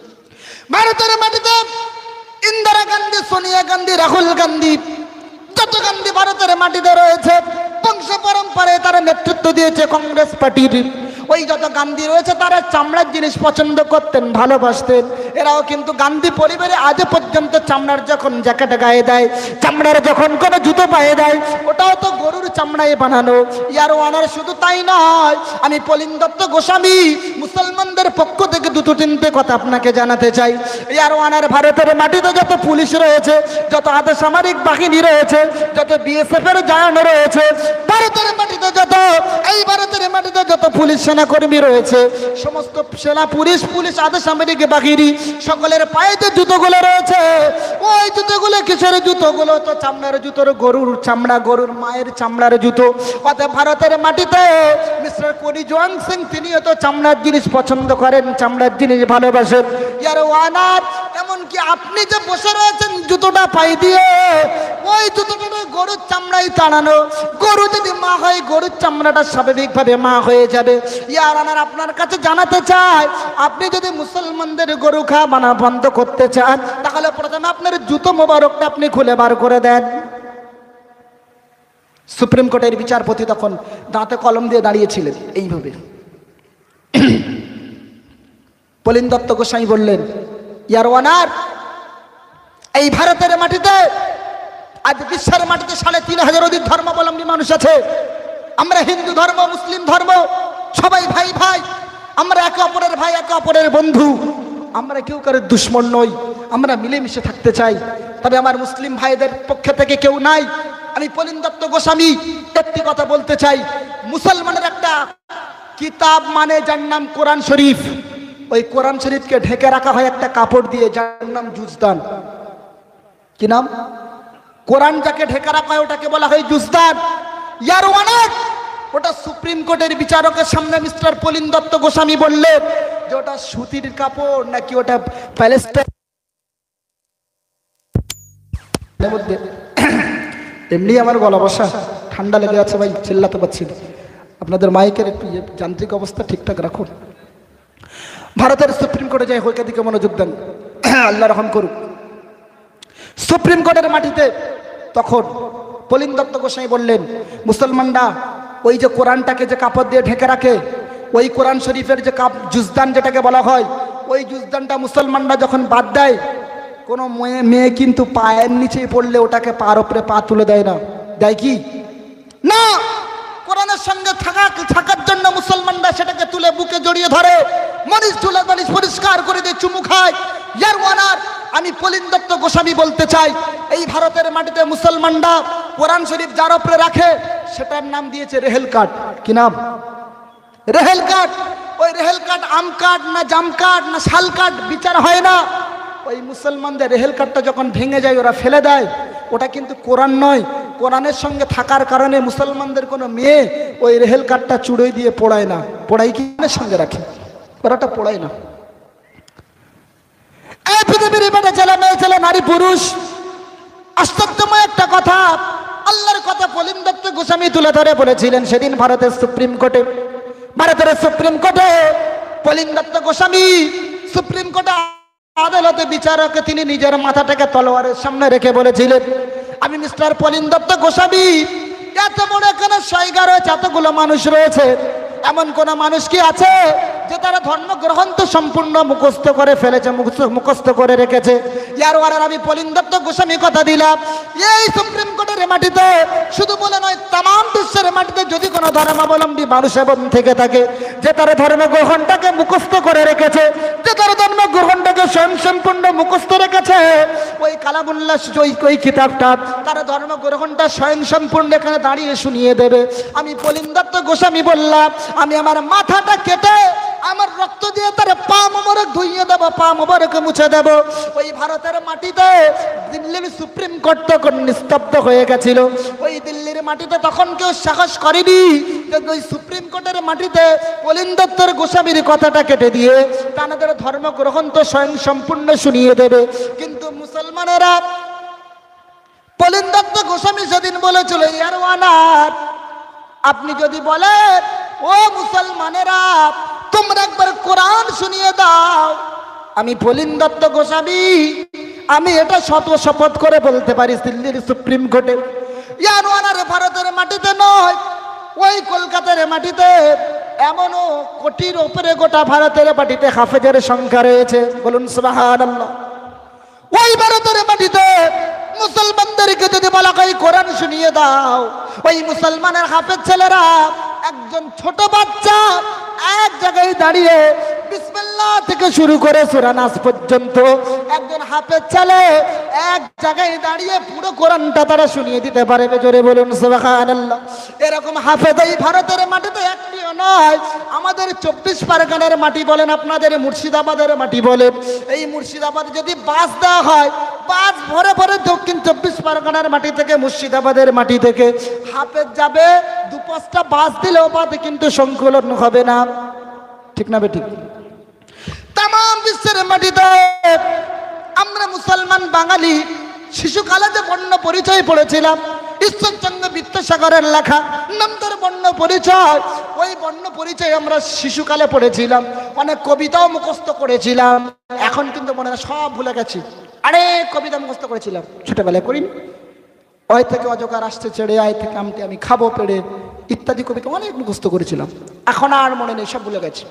ভারতের মাটিতে ইন্দিরা গান্ধী, সোনিয়া গান্ধী, রাহুল গান্ধী, যত গান্ধী ভারতের মাটিতে রয়েছে বংশ পরম্পরায় তারা নেতৃত্ব দিয়েছে কংগ্রেস পার্টির। ওই যত গান্ধী রয়েছে তারা চামড়ার জিনিস পছন্দ করতেন, ভালোবাসতেন। এরাও কিন্তু গান্ধী পরিবারে আজ পর্যন্ত চামড়ার যখন জ্যাকেট গায়ে দেয়, চামড়ার যখন কোনো জুতো পায়ে দেয়, ওটাও তো গরুর চামড়ায় বানানো। ইয়ার অনার শুধু তাই নয়, আমি পলিন দত্ত গোস্বামী মুসলমানদের পক্ষ থেকে দুটো তিনটে কথা আপনাকে জানাতে চাই। ইয়ার অনার ভারতের মাটিতে যত পুলিশ রয়েছে, যত আধা সামরিক বাহিনী রয়েছে, যত বিএসএফ এর জওয়ান রয়েছে, ভারতের মাটিতে যত এই ভারতের মাটিতে যত পুলিশ সেনাকর্মী রয়েছে, সমস্ত সেনা পুলিশ আধা সামরিক বাহিনী সকলের পায়ে যে জুতোগুলো রয়েছে, ওই জুতোগুলো কিসের জুতোগুলো? তো চামড়ার জুতোর, গরুর চামড়া, গরুর মায়ের চামড়ার জুতো। অতএব ভারতের মাটিতে মিস্টার কোনি জোয়াং সিং তিনিও তো চামড়ার জিনিস পছন্দ করেন, চামড়ার জিনিস ভালোবাসেন। ইয়ার ওয়ানার এমনকি আপনি যে বসে রয়েছেন জুতোটা পাই দিয়ে, ওই জুতোটা গরুর চামড়াই টানানো। গরু যদি মা হয়, গরুর চামড়াটা স্বাভাবিকভাবে মা হয়ে যাবে। ইয়ার আনার আপনার কাছে জানাতে চাই, আপনি যদি মুসলমানদের গরু খাওয়া বানা বন্ধ করতে চান, তাহলে প্রথমে আপনার জুতো মোবারকটা আপনি খুলে বার করে দেন। সুপ্রিম কোর্টের বিচারপতি তখন দাঁতে কলম দিয়ে দাঁড়িয়েছিলেন এইভাবে। পলিন দত্ত গোসাই বললেন, ইয়ার অনার, এই ভারতের মাটিতে আজ বিশ্বের মাটিতে ৩৫০০ অধিক ধর্মাবলম্বী মানুষ আছে। আমরা হিন্দু ধর্ম, মুসলিম ধর্ম, সবাই ভাই ভাই। আমরা একে অপরের ভাই, একে অপরের বন্ধু। আমরা কেউ কারোর দুশ্মন নই, আমরা মিলেমিশে থাকতে চাই। তবে আমার মুসলিম ভাইদের পক্ষ থেকে কেউ নাই। আমি পলিন দত্ত গোস্বামী একটি কথা বলতে চাই। মুসলমানের একটা কিতাব মানে যার নাম কোরআন শরীফ, ওই কোরআন শরীফকে ঢেকে রাখা হয় একটা কাপড় দিয়ে, যার নাম জুজদান। কি নাম? কোরআন যাকে ঢেকে রাখা হয় ওটাকে বলা হয় জুজদান। ইয়ার অনেক ওটা সুপ্রিম কোর্টের বিচারকের সামনে মিস্টার পলিন দত্ত গোস্বামী বললেন যে ওটা সুতির কাপড় নাকি ওটা প্যালেস্টাইনের মধ্যে। এমনি আমার গলা বসা, ঠান্ডা লেগে আছে ভাই, চিল্লাতে পারছি না। আপনাদের মাইকের একটু যান্ত্রিক অবস্থা ঠিকঠাক রাখুন। ভারতের সুপ্রিম কোর্টে যাই হইকে দিকে মনোযোগ দেন, আল্লাহ রহম করুক। সুপ্রিম কোর্টের মাটিতে তখন পলিন দত্ত গোসাই বললেন, মুসলমানরা ওই যে কোরআনটাকে যে কাপড় দিয়ে ঢেকে রাখে, ওই কোরআন শরীফের যে জুজদান যেটাকে বলা হয়, ওই জুজদানটা মুসলমানরা যখন বাদ দেয়, কোনো মেয়ে কিন্তু পায়ের নিচেই পড়লে ওটাকে পার উপরে পা তুলে দেয় না। দেয় কি না? কোরআনের সঙ্গে থাকার জন্য মুসলমানরা সেটাকে তুলে বুকে জড়িয়ে ধরে, মনিষ তুলে মনিষ পরিষ্কার করে দিয়ে চুমু খায়। ইয়ার ওয়ানার, আমি পলিন দত্ত গোস্বামী বলতে চাই, এই ভারতের মাটিতে মুসলমানরা কোরআন শরীফ যার উপরে রাখে সেটার নাম দিয়েছে রেহেল কাঠ। কি নাম? রেহেল কাঠ। ওই রেহেল কাঠ আম কাঠ না জাম কাঠ না শাল কাঠ বিচার হয় না। ওই মুসলমানদের রেহেল কাঠটা যখন ভেঙে যায় ওরা ফেলে দেয়, ওটা কিন্তু কোরআন নয়। কোরআনের সঙ্গে থাকার কারণে মুসলমানদের কোনো মেয়ে ওই রেহেল কাঠটা চুড়োই দিয়ে পোড়ায় না। পোড়াই কি সঙ্গে রাখে, ওরাটা পোড়ায় না। এই পৃথিবীর বেটা ছেলে মেয়ে ছেলে নারী পুরুষ, আশ্চর্যময় একটা কথা, আল্লাহর কথা পলিন দত্ত গোস্বামী তুলে ধরে বলেছিলেন সেদিন ভারতের সুপ্রিম কোর্টে। ভারতের সুপ্রিম কোর্টে পলিন দত্ত গোস্বামী সুপ্রিম কোর্টে আদালতে বিচারক, তিনি নিজের মাথাটাকে তলোয়ারের সামনে রেখে বলেছিলেন, আমি মিস্টার পলিন দত্ত গোস্বামী, এত বড় এখানে জায়গা রয়েছে, এতগুলো মানুষ রয়েছে, এমন কোন মানুষ কি আছে যে তারা ধর্মগ্রহণ তো সম্পূর্ণ মুখস্থ করে ফেলেছে, মুখস্থ করে রেখেছে? ইয়ার ওয়ারার আমি পলিন দত্ত গোস্বামী কথা দিলাম, এই সুপ্রিম কোর্টের মাটিতে শুধু বলে নয়, তাম বিশ্বের মাটিতে যদি কোনো ধর্মাবলম্বী মানুষ এবং থেকে থাকে যে তার ধর্মগ্রহণটাকে মুখস্থ করে রেখেছে, যে তার ধর্মগ্রহণটাকে স্বয়ং সম্পূর্ণ মুখস্থ রেখেছে, ওই কালামুল্লাহ ওই কিতাবটা তার ধর্মগ্রহণটা স্বয়ং সম্পূর্ণ এখানে দাঁড়িয়ে শুনিয়ে দেবে। আমি পলিন দত্ত গোস্বামী বললাম, আমি আমার মাথাটা কেটে আমার রক্ত দিয়ে তার পা মোবারক ধুইয়ে দেবো, পা মোবারক মুছে দেব। ওই ভারতের মাটিতে দিল্লির সুপ্রিম কোর্ট তখন নিস্তব্ধ হয়ে গেছিল। ওই দিল্লির মাটিতে তখন কেউ সাহস করেনি যে ওই সুপ্রিম কোর্টের মাটিতে পলিন দত্তর গোস্বামীর কথাটা কেটে দিয়ে তাদের ধর্মগ্রহণ তো স্বয়ং সম্পূর্ণ শুনিয়ে দেবে। কিন্তু মুসলমানেরা পলিন দত্ত গোস্বামী সেদিন বলেছিল, ইয়ার ওয়ানার, আপনি যদি বলেন ও মুসলমানেরা তোমরা একবার কোরআন শুনিয়ে দাও, আমি পলিন দত্ত গোস্বামী আমি এটা শপথ করে বলতে পারি দিল্লির সুপ্রিম কোর্টে, ইয়ার ওয়ানার ভারতের মাটিতে নয়, ওই কলকাতার মাটিতে এমনও কোটির উপরে গোটা ভারতের মাটিতে হাফেজের সংখ্যা রয়েছে, বলুন সুবহানাল্লাহ। ওই ভারতের মাটিতে মুসলমানদেরকে যদি বলা হয় কোরআন শুনিয়ে দাও, ওই মুসলমানের হাফেজ ছেলেরা একজন ছোট বাচ্চা এক জায়গায় দাঁড়িয়ে বিসমিল্লাহ থেকে শুরু করে সূরা নাস পর্যন্ত একজন হাফেজ ছেলে এক জায়গায় দাঁড়িয়ে পুরো কোরআনটা তারা শুনিয়ে দিতে পারবে, জোরে বলুন সুবহানাল্লাহ। এরকম হাফেজ এই ভারতের মাটিতে একটিও নয়। আমাদের 24 পরগনার মাটি বলেন, আপনাদের মুর্শিদাবাদের মাটি বলেন, এই মুর্শিদাবাদ যদি বাস দেওয়া হয়, বাস ভরে ভরে দক্ষিণ 24 পরগনার মাটি থেকে মুর্শিদাবাদের মাটি থেকে হাফেজ যাবে, 2-5টা বাস দিলেও বাদে কিন্তু সংকলন হবে না, ঠিক না বেঠিক? তাম বিশ্বের মাটিতে মুসলমান বাঙালি শিশুকালে যে বর্ণ পরিচয় পড়েছিলাম, ঈশ্বরচন্দ্র বিদ্যাসাগরের লেখা নামদার বর্ণ পরিচয়, ওই বর্ণ পরিচয় আমরা শিশুকালে পড়েছিলাম, অনেক কবিতাও মুখস্থ করেছিলাম। এখন কিন্তু মনে হয় সব ভুলে গেছি। আরে কবিতা মুখস্থ করেছিলাম ছোটবেলায়, করিনি? ওই থেকে অজগার আসতে ছেড়ে, আয় থেকে আমতে আমি খাবো পেড়ে ইত্যাদি কবিতা অনেক মুখস্থ করেছিলাম, এখন আর মনে নেই, সব ভুলে গেছি।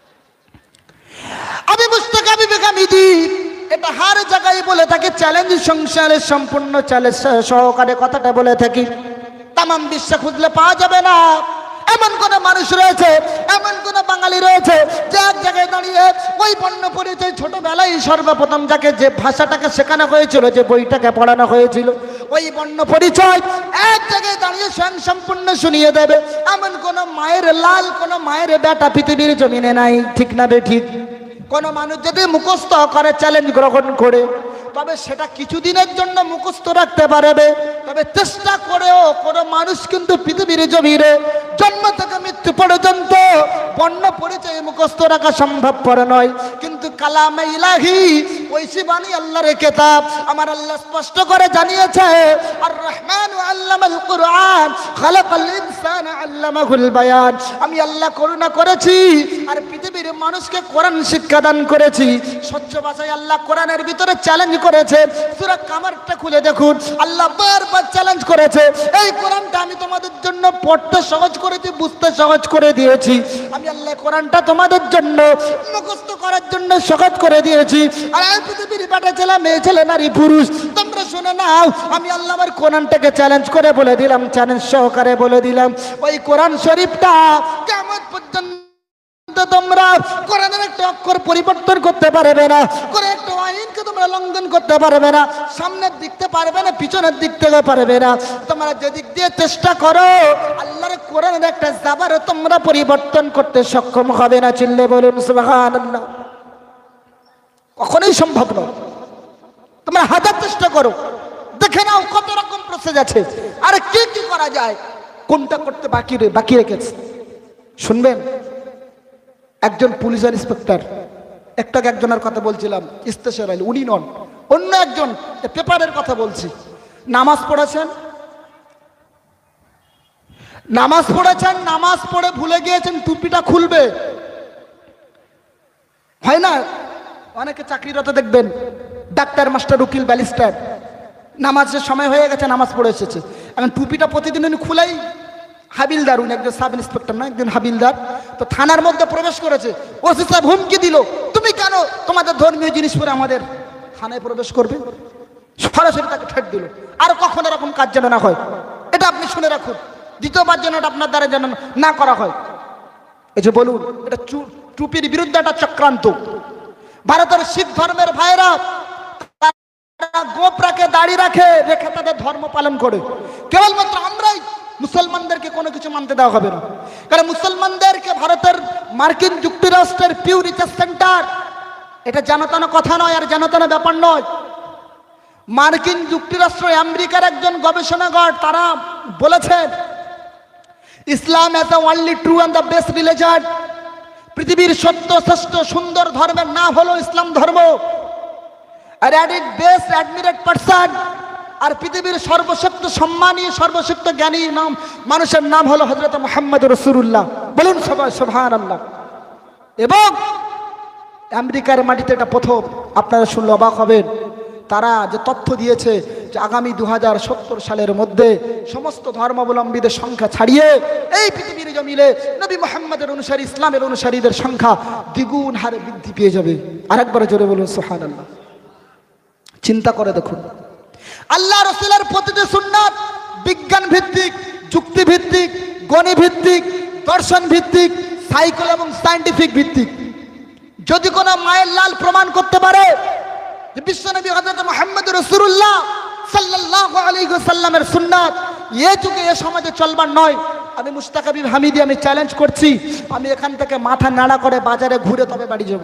আমি মুস্তাক হাবিব হামিদি এটা হার জায়গায় বলে থাকি, চ্যালেঞ্জ সংসারের সম্পূর্ণ চ্যালেঞ্জ সহকারে কথাটা বলে থাকি। তামাম বিশ্বে খুঁজলে পাওয়া যাবে না এমন কোন মানুষ রয়েছে, এমন কোন বাঙালি রয়েছে যে এক জায়গায় দাঁড়িয়ে ওই বর্ণ পরিচয় ছোটবেলায় সর্বপ্রথম যাকে যে ভাষাটাকে শেখানো হয়েছিল, যে বইটাকে পড়ানো হয়েছিল, ওই বর্ণ পরিচয় এক জায়গায় দাঁড়িয়ে স্বয়ং সম্পূর্ণ শুনিয়ে দেবে এমন কোন মায়ের লাল, কোন মায়ের বেটা পৃথিবীর জমিনে নাই। ঠিক না বে ঠিক? কোন মানুষ যদি মুখস্থ করে, চ্যালেঞ্জ গ্রহণ করে, তবে সেটা কিছুদিনের জন্য মুখস্থ রাখতে পারবে, তবে চেষ্টা করেও কোনো মানুষ কিন্তু পৃথিবীর জমিনে জন্ম থেকে মৃত্যু পর্যন্ত বর্ণ পরিচয় মুখস্থ রাখা সম্ভবপর নয়। কিন্তু কালামে ইলাহি, ঐশী বাণী আল্লাহর কিতাব, আমার আল্লাহ স্পষ্ট করে জানিয়েছে, আর রহমান আল্লামাল কুরআন খালাকাল ইনসানা আল্লামাহুল বায়ান। আমি আল্লাহ করুণা করেছি আর পৃথিবীর মানুষকে কোরআন শিক্ষা দান করেছি। স্বচ্ছ ভাষায় আল্লাহ কোরআনের ভিতরে চ্যালেঞ্জ করেছে। সূরা কামারটা খুলে দেখুন, আল্লাহ বারবার চ্যালেঞ্জ করেছে, এই কোরআনটা আমি তোমাদের জন্য পড়তে সহজ করেছি, বুঝতে সহজ করে দিয়েছি। আমি আল্লাহ কোরআনটা তোমাদের জন্য মুখস্থ করার জন্য সহজ করে দিয়েছি। আর এই পৃথিবীর বেটা ছেলে, মেয়ে ছেলে, নারী পুরুষ, তোমরা শুনে নাও, আমি আল্লাহ আমার কোরআনটাকে চ্যালেঞ্জ করে বলে দিলাম, চ্যালেঞ্জ সহকারে বলে দিলাম, ওই কোরআন শরীফটা কিয়ামত পর্যন্ত তোমরা কোরআনের একটা অক্ষর পরিবর্তন করতে পারবে না, কোন একটা আইনকে তোমরা লঙ্ঘন করতে পারবে না, সামনের দিক থেকে পারবে না, পিছনের দিক থেকে পারবে না। তোমরা যেদিক দিয়ে চেষ্টা করো, আল্লাহর কোরআনের একটা জাবার তোমরা পরিবর্তন করতে সক্ষম হবে না। চিল্লে বলুন সুবহানাল্লাহ। কখনোই সম্ভব নয়। তোমরা হাজার চেষ্টা করো, দেখে নাও কত রকম প্রসেস আছে, আর কি কি করা যায়, কোনটা করতে বাকি রেখেছে। শুনবেন, একজন পুলিশ ইন্সপেক্টর, একজনের কথা বলছিলাম, ইস্তেশার আলী, উনি নন, অন্য একজন, পেপারের কথা বলছি। নামাজ পড়েছেন, নামাজ পড়ে ভুলে গিয়েছেন টুপিটা খুলবে, হয় না? অনেকে চাকরিরত দেখবেন, ডাক্তার, মাস্টার, উকিল, ব্যারিস্টার, নামাজের সময় হয়ে গেছে, নামাজ পড়ে এসেছে, এখন টুপিটা প্রতিদিন উনি খুলাই। হাবিলদার, উনি একজন সাব ইন্সপেক্টর না, একজন হাবিলদার, তো থানার মধ্যে প্রবেশ করেছে। ওসি সাহেব হুমকি দিল, তুমি কেন তোমাদের ধর্মীয় জিনিস পরে আমাদের থানায় প্রবেশ করবে? সরাসরি তাকে ঠেট দিল। আর কখনো এরকম কাজ যেন না হয়, এটা আপনি শুনে রাখুন, দ্বিতীয়বার যেন এটা আপনার দ্বারা যেন না করা হয়। এই যে বলুন, এটা টুপির বিরুদ্ধে একটা চক্রান্ত। ভারতের শিখ ধর্মের ভাইরা গোপ রাখে, দাড়ি রেখে তাদের ধর্ম পালন করে। কেবলমাত্র আমরাই মুসলমানদেরকে কোনো কিছু মানতে দেওয়া হবে না, কারণ মুসলমানদেরকে ভারতের মার্কিন যুক্তরাষ্ট্রের পিউ রিসার্চ সেন্টার, এটা জানাতানো কথা নয় আর জানাতানো ব্যাপার নয়। মার্কিন যুক্তরাষ্ট্র আমেরিকার একজন গবেষণাগার, তারা বলেছেন Islam as the only true and the best religion. পৃথিবীর সত্য, শ্রেষ্ঠ, সুন্দর ধর্মের নাম হলো ইসলাম ধর্ম। আর বেস্ট অ্যাডমিরেড পারসন, আর পৃথিবীর সর্বশক্ত সম্মানী, সর্বশক্ত জ্ঞানী নাম, মানুষের নাম হলো হযরত মুহাম্মদ রাসূলুল্লাহ। বলুন সবাই সুবহানাল্লাহ। এবং আমেরিকার মাটিতে এটা প্রথম, আপনারা শুনলে অবাক হবেন, তারা যে তথ্য দিয়েছে যে আগামী 2070 সালের মধ্যে সমস্ত ধর্মাবলম্বীদের সংখ্যা ছাড়িয়ে এই পৃথিবীর জমিনে নবী মুহাম্মদের অনুসারী, ইসলামের অনুসারীদের সংখ্যা দ্বিগুণ হারে বৃদ্ধি পেয়ে যাবে। আরেকবার জোরে বলুন সুবহানাল্লাহ। চিন্তা করে দেখুন, আল্লাহ রাসূলের প্রতিটি সুন্নাত বিজ্ঞান ভিত্তিক, যুক্তি ভিত্তিক, গণিত ভিত্তিক, দর্শন ভিত্তিক, সাইকোলজি এবং সায়েন্টিফিক ভিত্তিক। যদি কোনো মায়ের লাল প্রমাণ করতে পারে যে বিশ্বনবী হযরত মুহাম্মদ রাসূলুল্লাহ সাল্লাল্লাহু আলাইহি ওয়াসাল্লামের সুন্নাত এই যুগে এই সমাজে চলবার নয়, আমি মুস্তাক হাবিব হামিদি, আমি চ্যালেঞ্জ করছি, আমি এখান থেকে মাথা নাড়া করে বাজারে ঘুরে তবে বাড়ি যাব।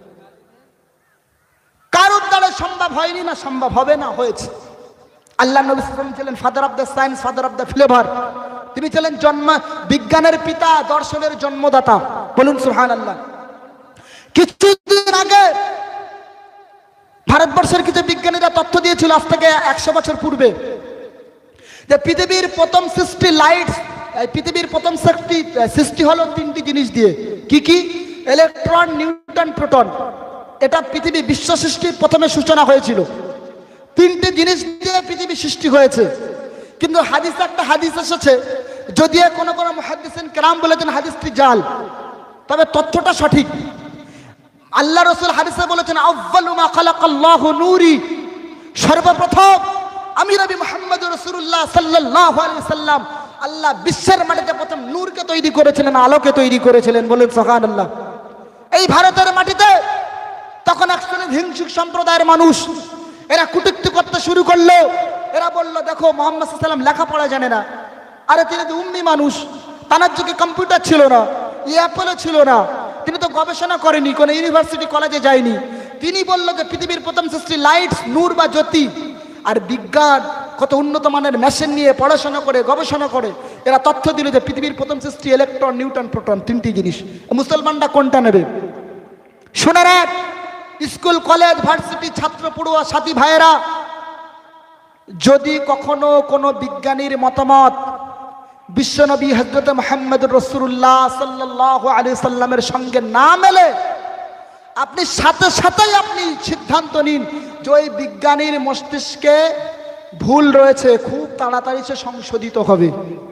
কারোর দ্বারা সম্ভব হয়নি, না সম্ভব হবে না, হয়েছে। আল্লাহ নবী সাল্লাল্লাহু আলাইহি ওয়াসাল্লাম ছিলেন father of the science, father of the flavour. তিনি ছিলেন বিজ্ঞানের পিতা, দর্শনের জন্মদাতা। বলুন সুবহানাল্লাহ। কিছুদিন আগে ভারতবর্ষের কিছু বিজ্ঞানীরা তথ্য দিয়েছিল আজ থেকে 100 বছর পূর্বে, যে পৃথিবীর প্রথম সৃষ্টি লাইট, পৃথিবীর প্রথম সৃষ্টি হলো 3টি জিনিস দিয়ে। কি কি? Electron, newton, proton. এটা পৃথিবী বিশ্ব সৃষ্টির প্রথমে সূচনা হয়েছিল। 3টি জিনিস দিয়ে পৃথিবী সৃষ্টি হয়েছে। কিন্তু হাদিসে একটা হাদিস এসেছে, যদিও কোনো কোনো মুহাদ্দিসিন কেরাম বলেছেন হাদিসটি জাল, তবে তথ্যটা সঠিক। আল্লাহ রাসূল হাদিসে বলেছেন, আউয়ালু মা খালাকাল্লাহু নূরি, সর্বপ্রথম আমি নবী মুহাম্মদ রাসূলুল্লাহ সাল্লাল্লাহু আলাইহি সাল্লাম আল্লাহ বিশ্বের মাটিতে প্রথম নূরকে তৈরি করেছিলেন, আলোকে তৈরি করেছিলেন। বলেন সুবহানাল্লাহ। এই ভারতের মাটিতে তখন এক শ্রেণীর হিংসুক সম্প্রদায়ের মানুষ, এরা কটূক্তি করতে শুরু করলো। এরা বলল, দেখো মুহাম্মদ সাল্লাল্লাহু আলাইহি সাল্লাম লেখাপড়া জানে না। আরে তিনি তো উম্মি মানুষ, তার যুগে কম্পিউটার ছিল না, অ্যাপলও ছিল না, তিনি তো গবেষণা করেনি, কোনো ইউনিভার্সিটি কলেজে যায়নি। তিনি বলল যে পৃথিবীর প্রথম সৃষ্টি লাইট, নূর বা জ্যোতি। আর বিজ্ঞান কত উন্নত মানের মেশিন নিয়ে পড়াশোনা করে গবেষণা করে এরা তথ্য দিল যে পৃথিবীর প্রথম সৃষ্টি ইলেকট্রন, নিউটন, প্রোটন, 3টি জিনিস। মুসলমানরা কোনটা নেবে? শুনে রাখ, স্কুল, কলেজ, ভার্সিটি ছাত্র পড়ুয়া সাথী ভাইয়েরা, যদি কখনো কোনো বিজ্ঞানীর মতামত বিশ্বনবী হযরত মুহাম্মদুর রাসূলুল্লাহ সাল্লাল্লাহু আলাইহি সাল্লামের সঙ্গে না মেলে, আপনি সাথে সাথেই আপনি সিদ্ধান্ত নিন যে ওই বিজ্ঞানীর মস্তিষ্কে ভুল রয়েছে, খুব তাড়াতাড়ি সে সংশোধিত হবে।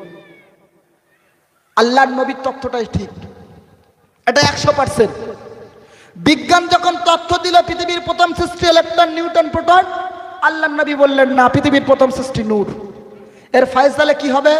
আল্লাহর নবীর তথ্যটাই ঠিক, এটা 100%। বিজ্ঞান যখন তথ্য দিল পৃথিবীর প্রথম সৃষ্টি ইলেকট্রন, নিউটন, প্রোটন, আল্লাহর নবী বললেন না, পৃথিবীর প্রথম সৃষ্টি নূর। এর ফায়সালা কি হবে?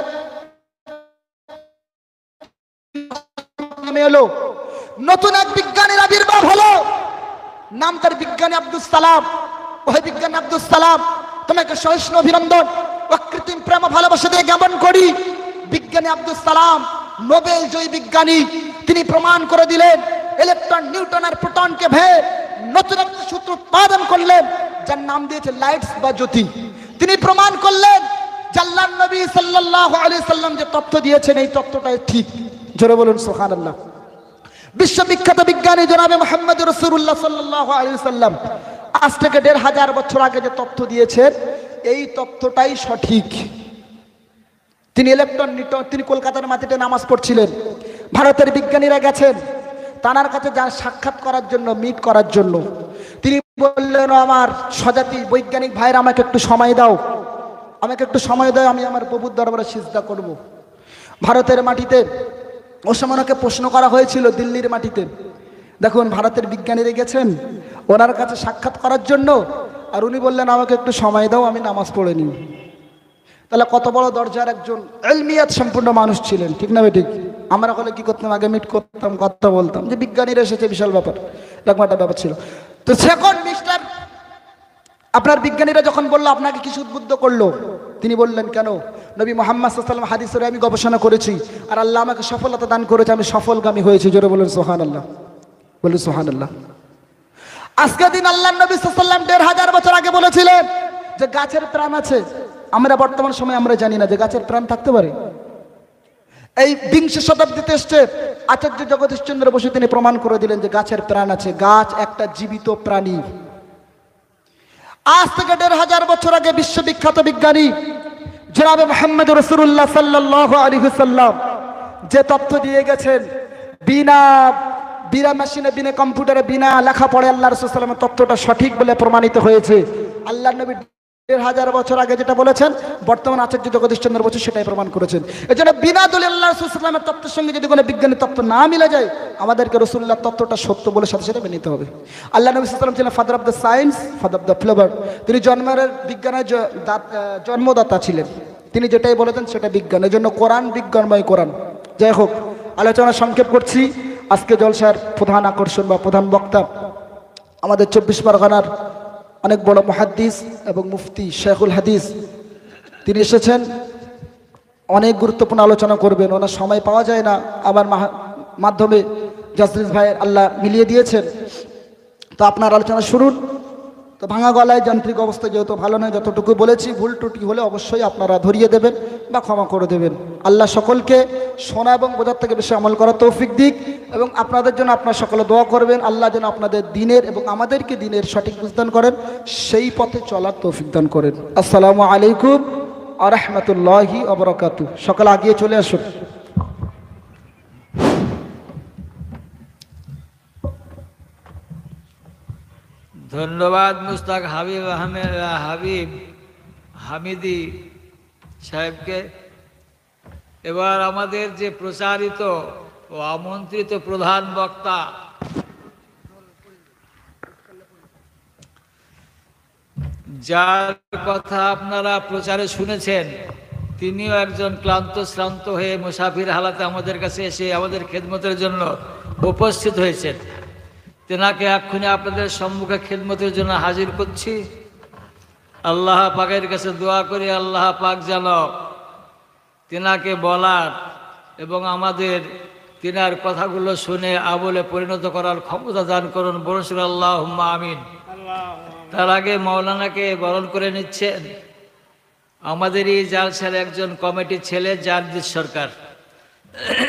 এলো নতুন এক বিজ্ঞানীর আবির্ভাব হলো, নাম তার বিজ্ঞানী আব্দুস সালাম। ওই বিজ্ঞানী আব্দুস সালাম, তোমাকে সহিষ্ণু অভিনন্দন ও কৃত্রিম প্রেম ভালোবাসা দিয়ে জ্ঞাপন করি। বিজ্ঞানী আব্দুস সালাম নোবেল জয়ী বিজ্ঞানী, তিনি প্রমাণ করে দিলেন ইলেকট্রন, নিউটন আর প্রোটনকে ভেদ নতুন একটা সূত্র উৎপাদন করলেন, যার নাম দিয়েছে লাইটস বা জ্যোতি। তিনি প্রমাণ করলেন যে আল্লাহর নবী সাল্লাল্লাহু আলাইহি সাল্লাম যে তথ্য দিয়েছেন এই তথ্যটাই ঠিক। জোরে বলুন সুবহানাল্লাহ। বিশ্ববিখ্যাত বিজ্ঞানী জনাবে মুহাম্মদ রাসূলুল্লাহ সাল্লাল্লাহু আলাইহি সাল্লাম আজ থেকে 1500 বছর আগে যে তথ্য দিয়েছেন এই তথ্যটাই সঠিক। তিনি ইলেকট্রন, নিউটন, তিনি কলকাতার মাটিতে নামাজ পড়ছিলেন। ভারতের বিজ্ঞানীরা গেছেন তানার কাছে যা সাক্ষাৎ করার জন্য, মিট করার জন্য। তিনি বললেন, আমার স্বজাতি বৈজ্ঞানিক ভাইরা, আমাকে একটু সময় দাও, আমাকে একটু সময় দাও, আমি আমার প্রভুর দরবারে সিজদা করব। ভারতের মাটিতে ওসমানকে প্রশ্ন করা হয়েছিল দিল্লির মাটিতে। দেখুন, ভারতের বিজ্ঞানীরা গেছেন ওনার কাছে সাক্ষাৎ করার জন্য, আর উনি বললেন আমাকে একটু সময় দাও, আমি নামাজ পড়ে নিই। তাহলে কত বড় দরজার একজন ইলমিয়াত সম্পূর্ণ মানুষ ছিলেন, ঠিক না ঠিক? আমরা হলে কি করতাম? আগে মিট করতাম, কথা বলতাম যে বিজ্ঞানীরা এসেছে, বিশাল ব্যাপার, এরকম একটা ব্যাপার ছিল। তো সেকেন্ড মিস্টার আপনার বিজ্ঞানীরা যখন বললো আপনাকে কিছু উদ্বুদ্ধ করলো, তিনি বললেন, কেন? নবী মুহাম্মদ সাল্লাল্লাহু আলাইহি ওয়াসাল্লাম হাদিসে আমি গবেষণা করেছি আর আল্লাহ আমাকে সফলতা দান করেছে, আমি সফলগামী হয়েছি। জোরে বলুন সুবহানাল্লাহ, বলুন সুবহানাল্লাহ। আজকের দিন আল্লাহর নবী সাল্লাল্লাহু আলাইহি ওয়াসাল্লাম 1500 বছর আগে বলেছিলেন যে গাছের প্রাণ আছে। আমরা বর্তমান সময়ে আমরা জানি না যে গাছের প্রাণ থাকতে পারে। এই 20 শতাব্দীতে এসে আচার্য জগদীশচন্দ্র বসু তিনি প্রমাণ করে দিলেন যে গাছের প্রাণ আছে, গাছ একটা জীবিত প্রাণী। আজ থেকে 1500 বছর আগে বিশ্ববিখ্যাত বিজ্ঞানী জনাবে মুহাম্মদ রাসূলুল্লাহ সাল্লাল্লাহু আলাইহি ওয়াসাল্লাম যে তথ্য দিয়ে গেছেন, বিনা মেশিনে, বিনা কম্পিউটারে, বিনা লেখাপড়ে আল্লাহ রাসূল সাল্লাল্লাহু আলাইহি ওয়াসাল্লাম তথ্যটা সঠিক বলে প্রমাণিত হয়েছে। আল্লাহ নবী 1500 বছর আগে যেটা বলেছেন বর্তমান আচার্য জগদীশচন্দ্র বসু সেটাই প্রমাণ করেছেন। এজন্য বিনা দলিলে আল্লাহ রাসূল সাল্লাল্লাহু আলাইহি ওয়াসাল্লামের তথ্যের সঙ্গে যদি কোনো বিজ্ঞানী তথ্য না মিলে যায়, আমাদেরকে রাসূলুল্লাহর তথ্যটা সত্য বলে সাথে সাথে মেনে নিতে হবে। আল্লাহ নবী সাল্লাল্লাহু আলাইহি ওয়াসাল্লাম ছিলেন father of the science, father of the flavour. তিনি জন্মের বিজ্ঞানের জন্মদাতা ছিলেন। তিনি যেটাই বলেছেন সেটা বিজ্ঞান। এজন্য কোরআন বিজ্ঞানময় কোরআন। যাই হোক, আলোচনা সংক্ষেপ করছি। আজকে জলসার প্রধান আকর্ষণ বা প্রধান বক্তা আমাদের 24 পরগনার অনেক বড় মুহাদ্দিস এবং মুফতি শেখুল হাদিস। তিনি এসেছেন, অনেক গুরুত্বপূর্ণ আলোচনা করবেন। ওনার সময় পাওয়া যায় না, আমার মাধ্যমে জাসরিস ভাইয়ের আল্লাহ মিলিয়ে দিয়েছেন। তো আপনার আলোচনা শুনুন, তো ভাঙা গলায় যান্ত্রিক অবস্থা যেহেতু ভালো নয়, যতটুকু বলেছি ভুল ত্রুটি হলে অবশ্যই আপনারা ধরিয়ে দেবেন বা ক্ষমা করে দেবেন। আল্লাহ সকলকে শোনা এবং বোঝার থেকে বেশি আমল করার তৌফিক দিক, এবং আপনাদের জন্য আপনারা সকলে দোয়া করবেন আল্লাহ যেন আপনাদের দিনের এবং আমাদেরকে দিনের সঠিক বুঝদান করেন, সেই পথে চলার তৌফিক দান করেন। আসসালামু আলাইকুম আ রহমতুল্লাহি ওয়া বারাকাতুহু। সকলে আগিয়ে চলে আসুন। ধন্যবাদ মুস্তাক হাবিব হামিদি সাহেবকে। এবার আমাদের যে প্রচারিত ও আমন্ত্রিত প্রধান বক্তা যার কথা আপনারা প্রচারে শুনেছেন, তিনিও একজন ক্লান্ত শ্রান্ত হয়ে মুসাফির হালাতে আমাদের কাছে এসে আমাদের খেদমতের জন্য উপস্থিত হয়েছেন। তেনাকে এক্ষুনি আপনাদের সম্মুখে খেদমতের জন্য হাজির করছি। আল্লাহ পাকের কাছে দোয়া করি আল্লাহ পাক যেন তেনাকে বলার এবং আমাদের তিনার কথাগুলো শুনে আমলে পরিণত করার ক্ষমতা দান করুন। বলুন আল্লাহুম্মা আমিন। তার আগে মাওলানাকে বরণ করে নিচ্ছেন আমাদের এই জালসার একজন কমিটির ছেলে জারদিস সরকার।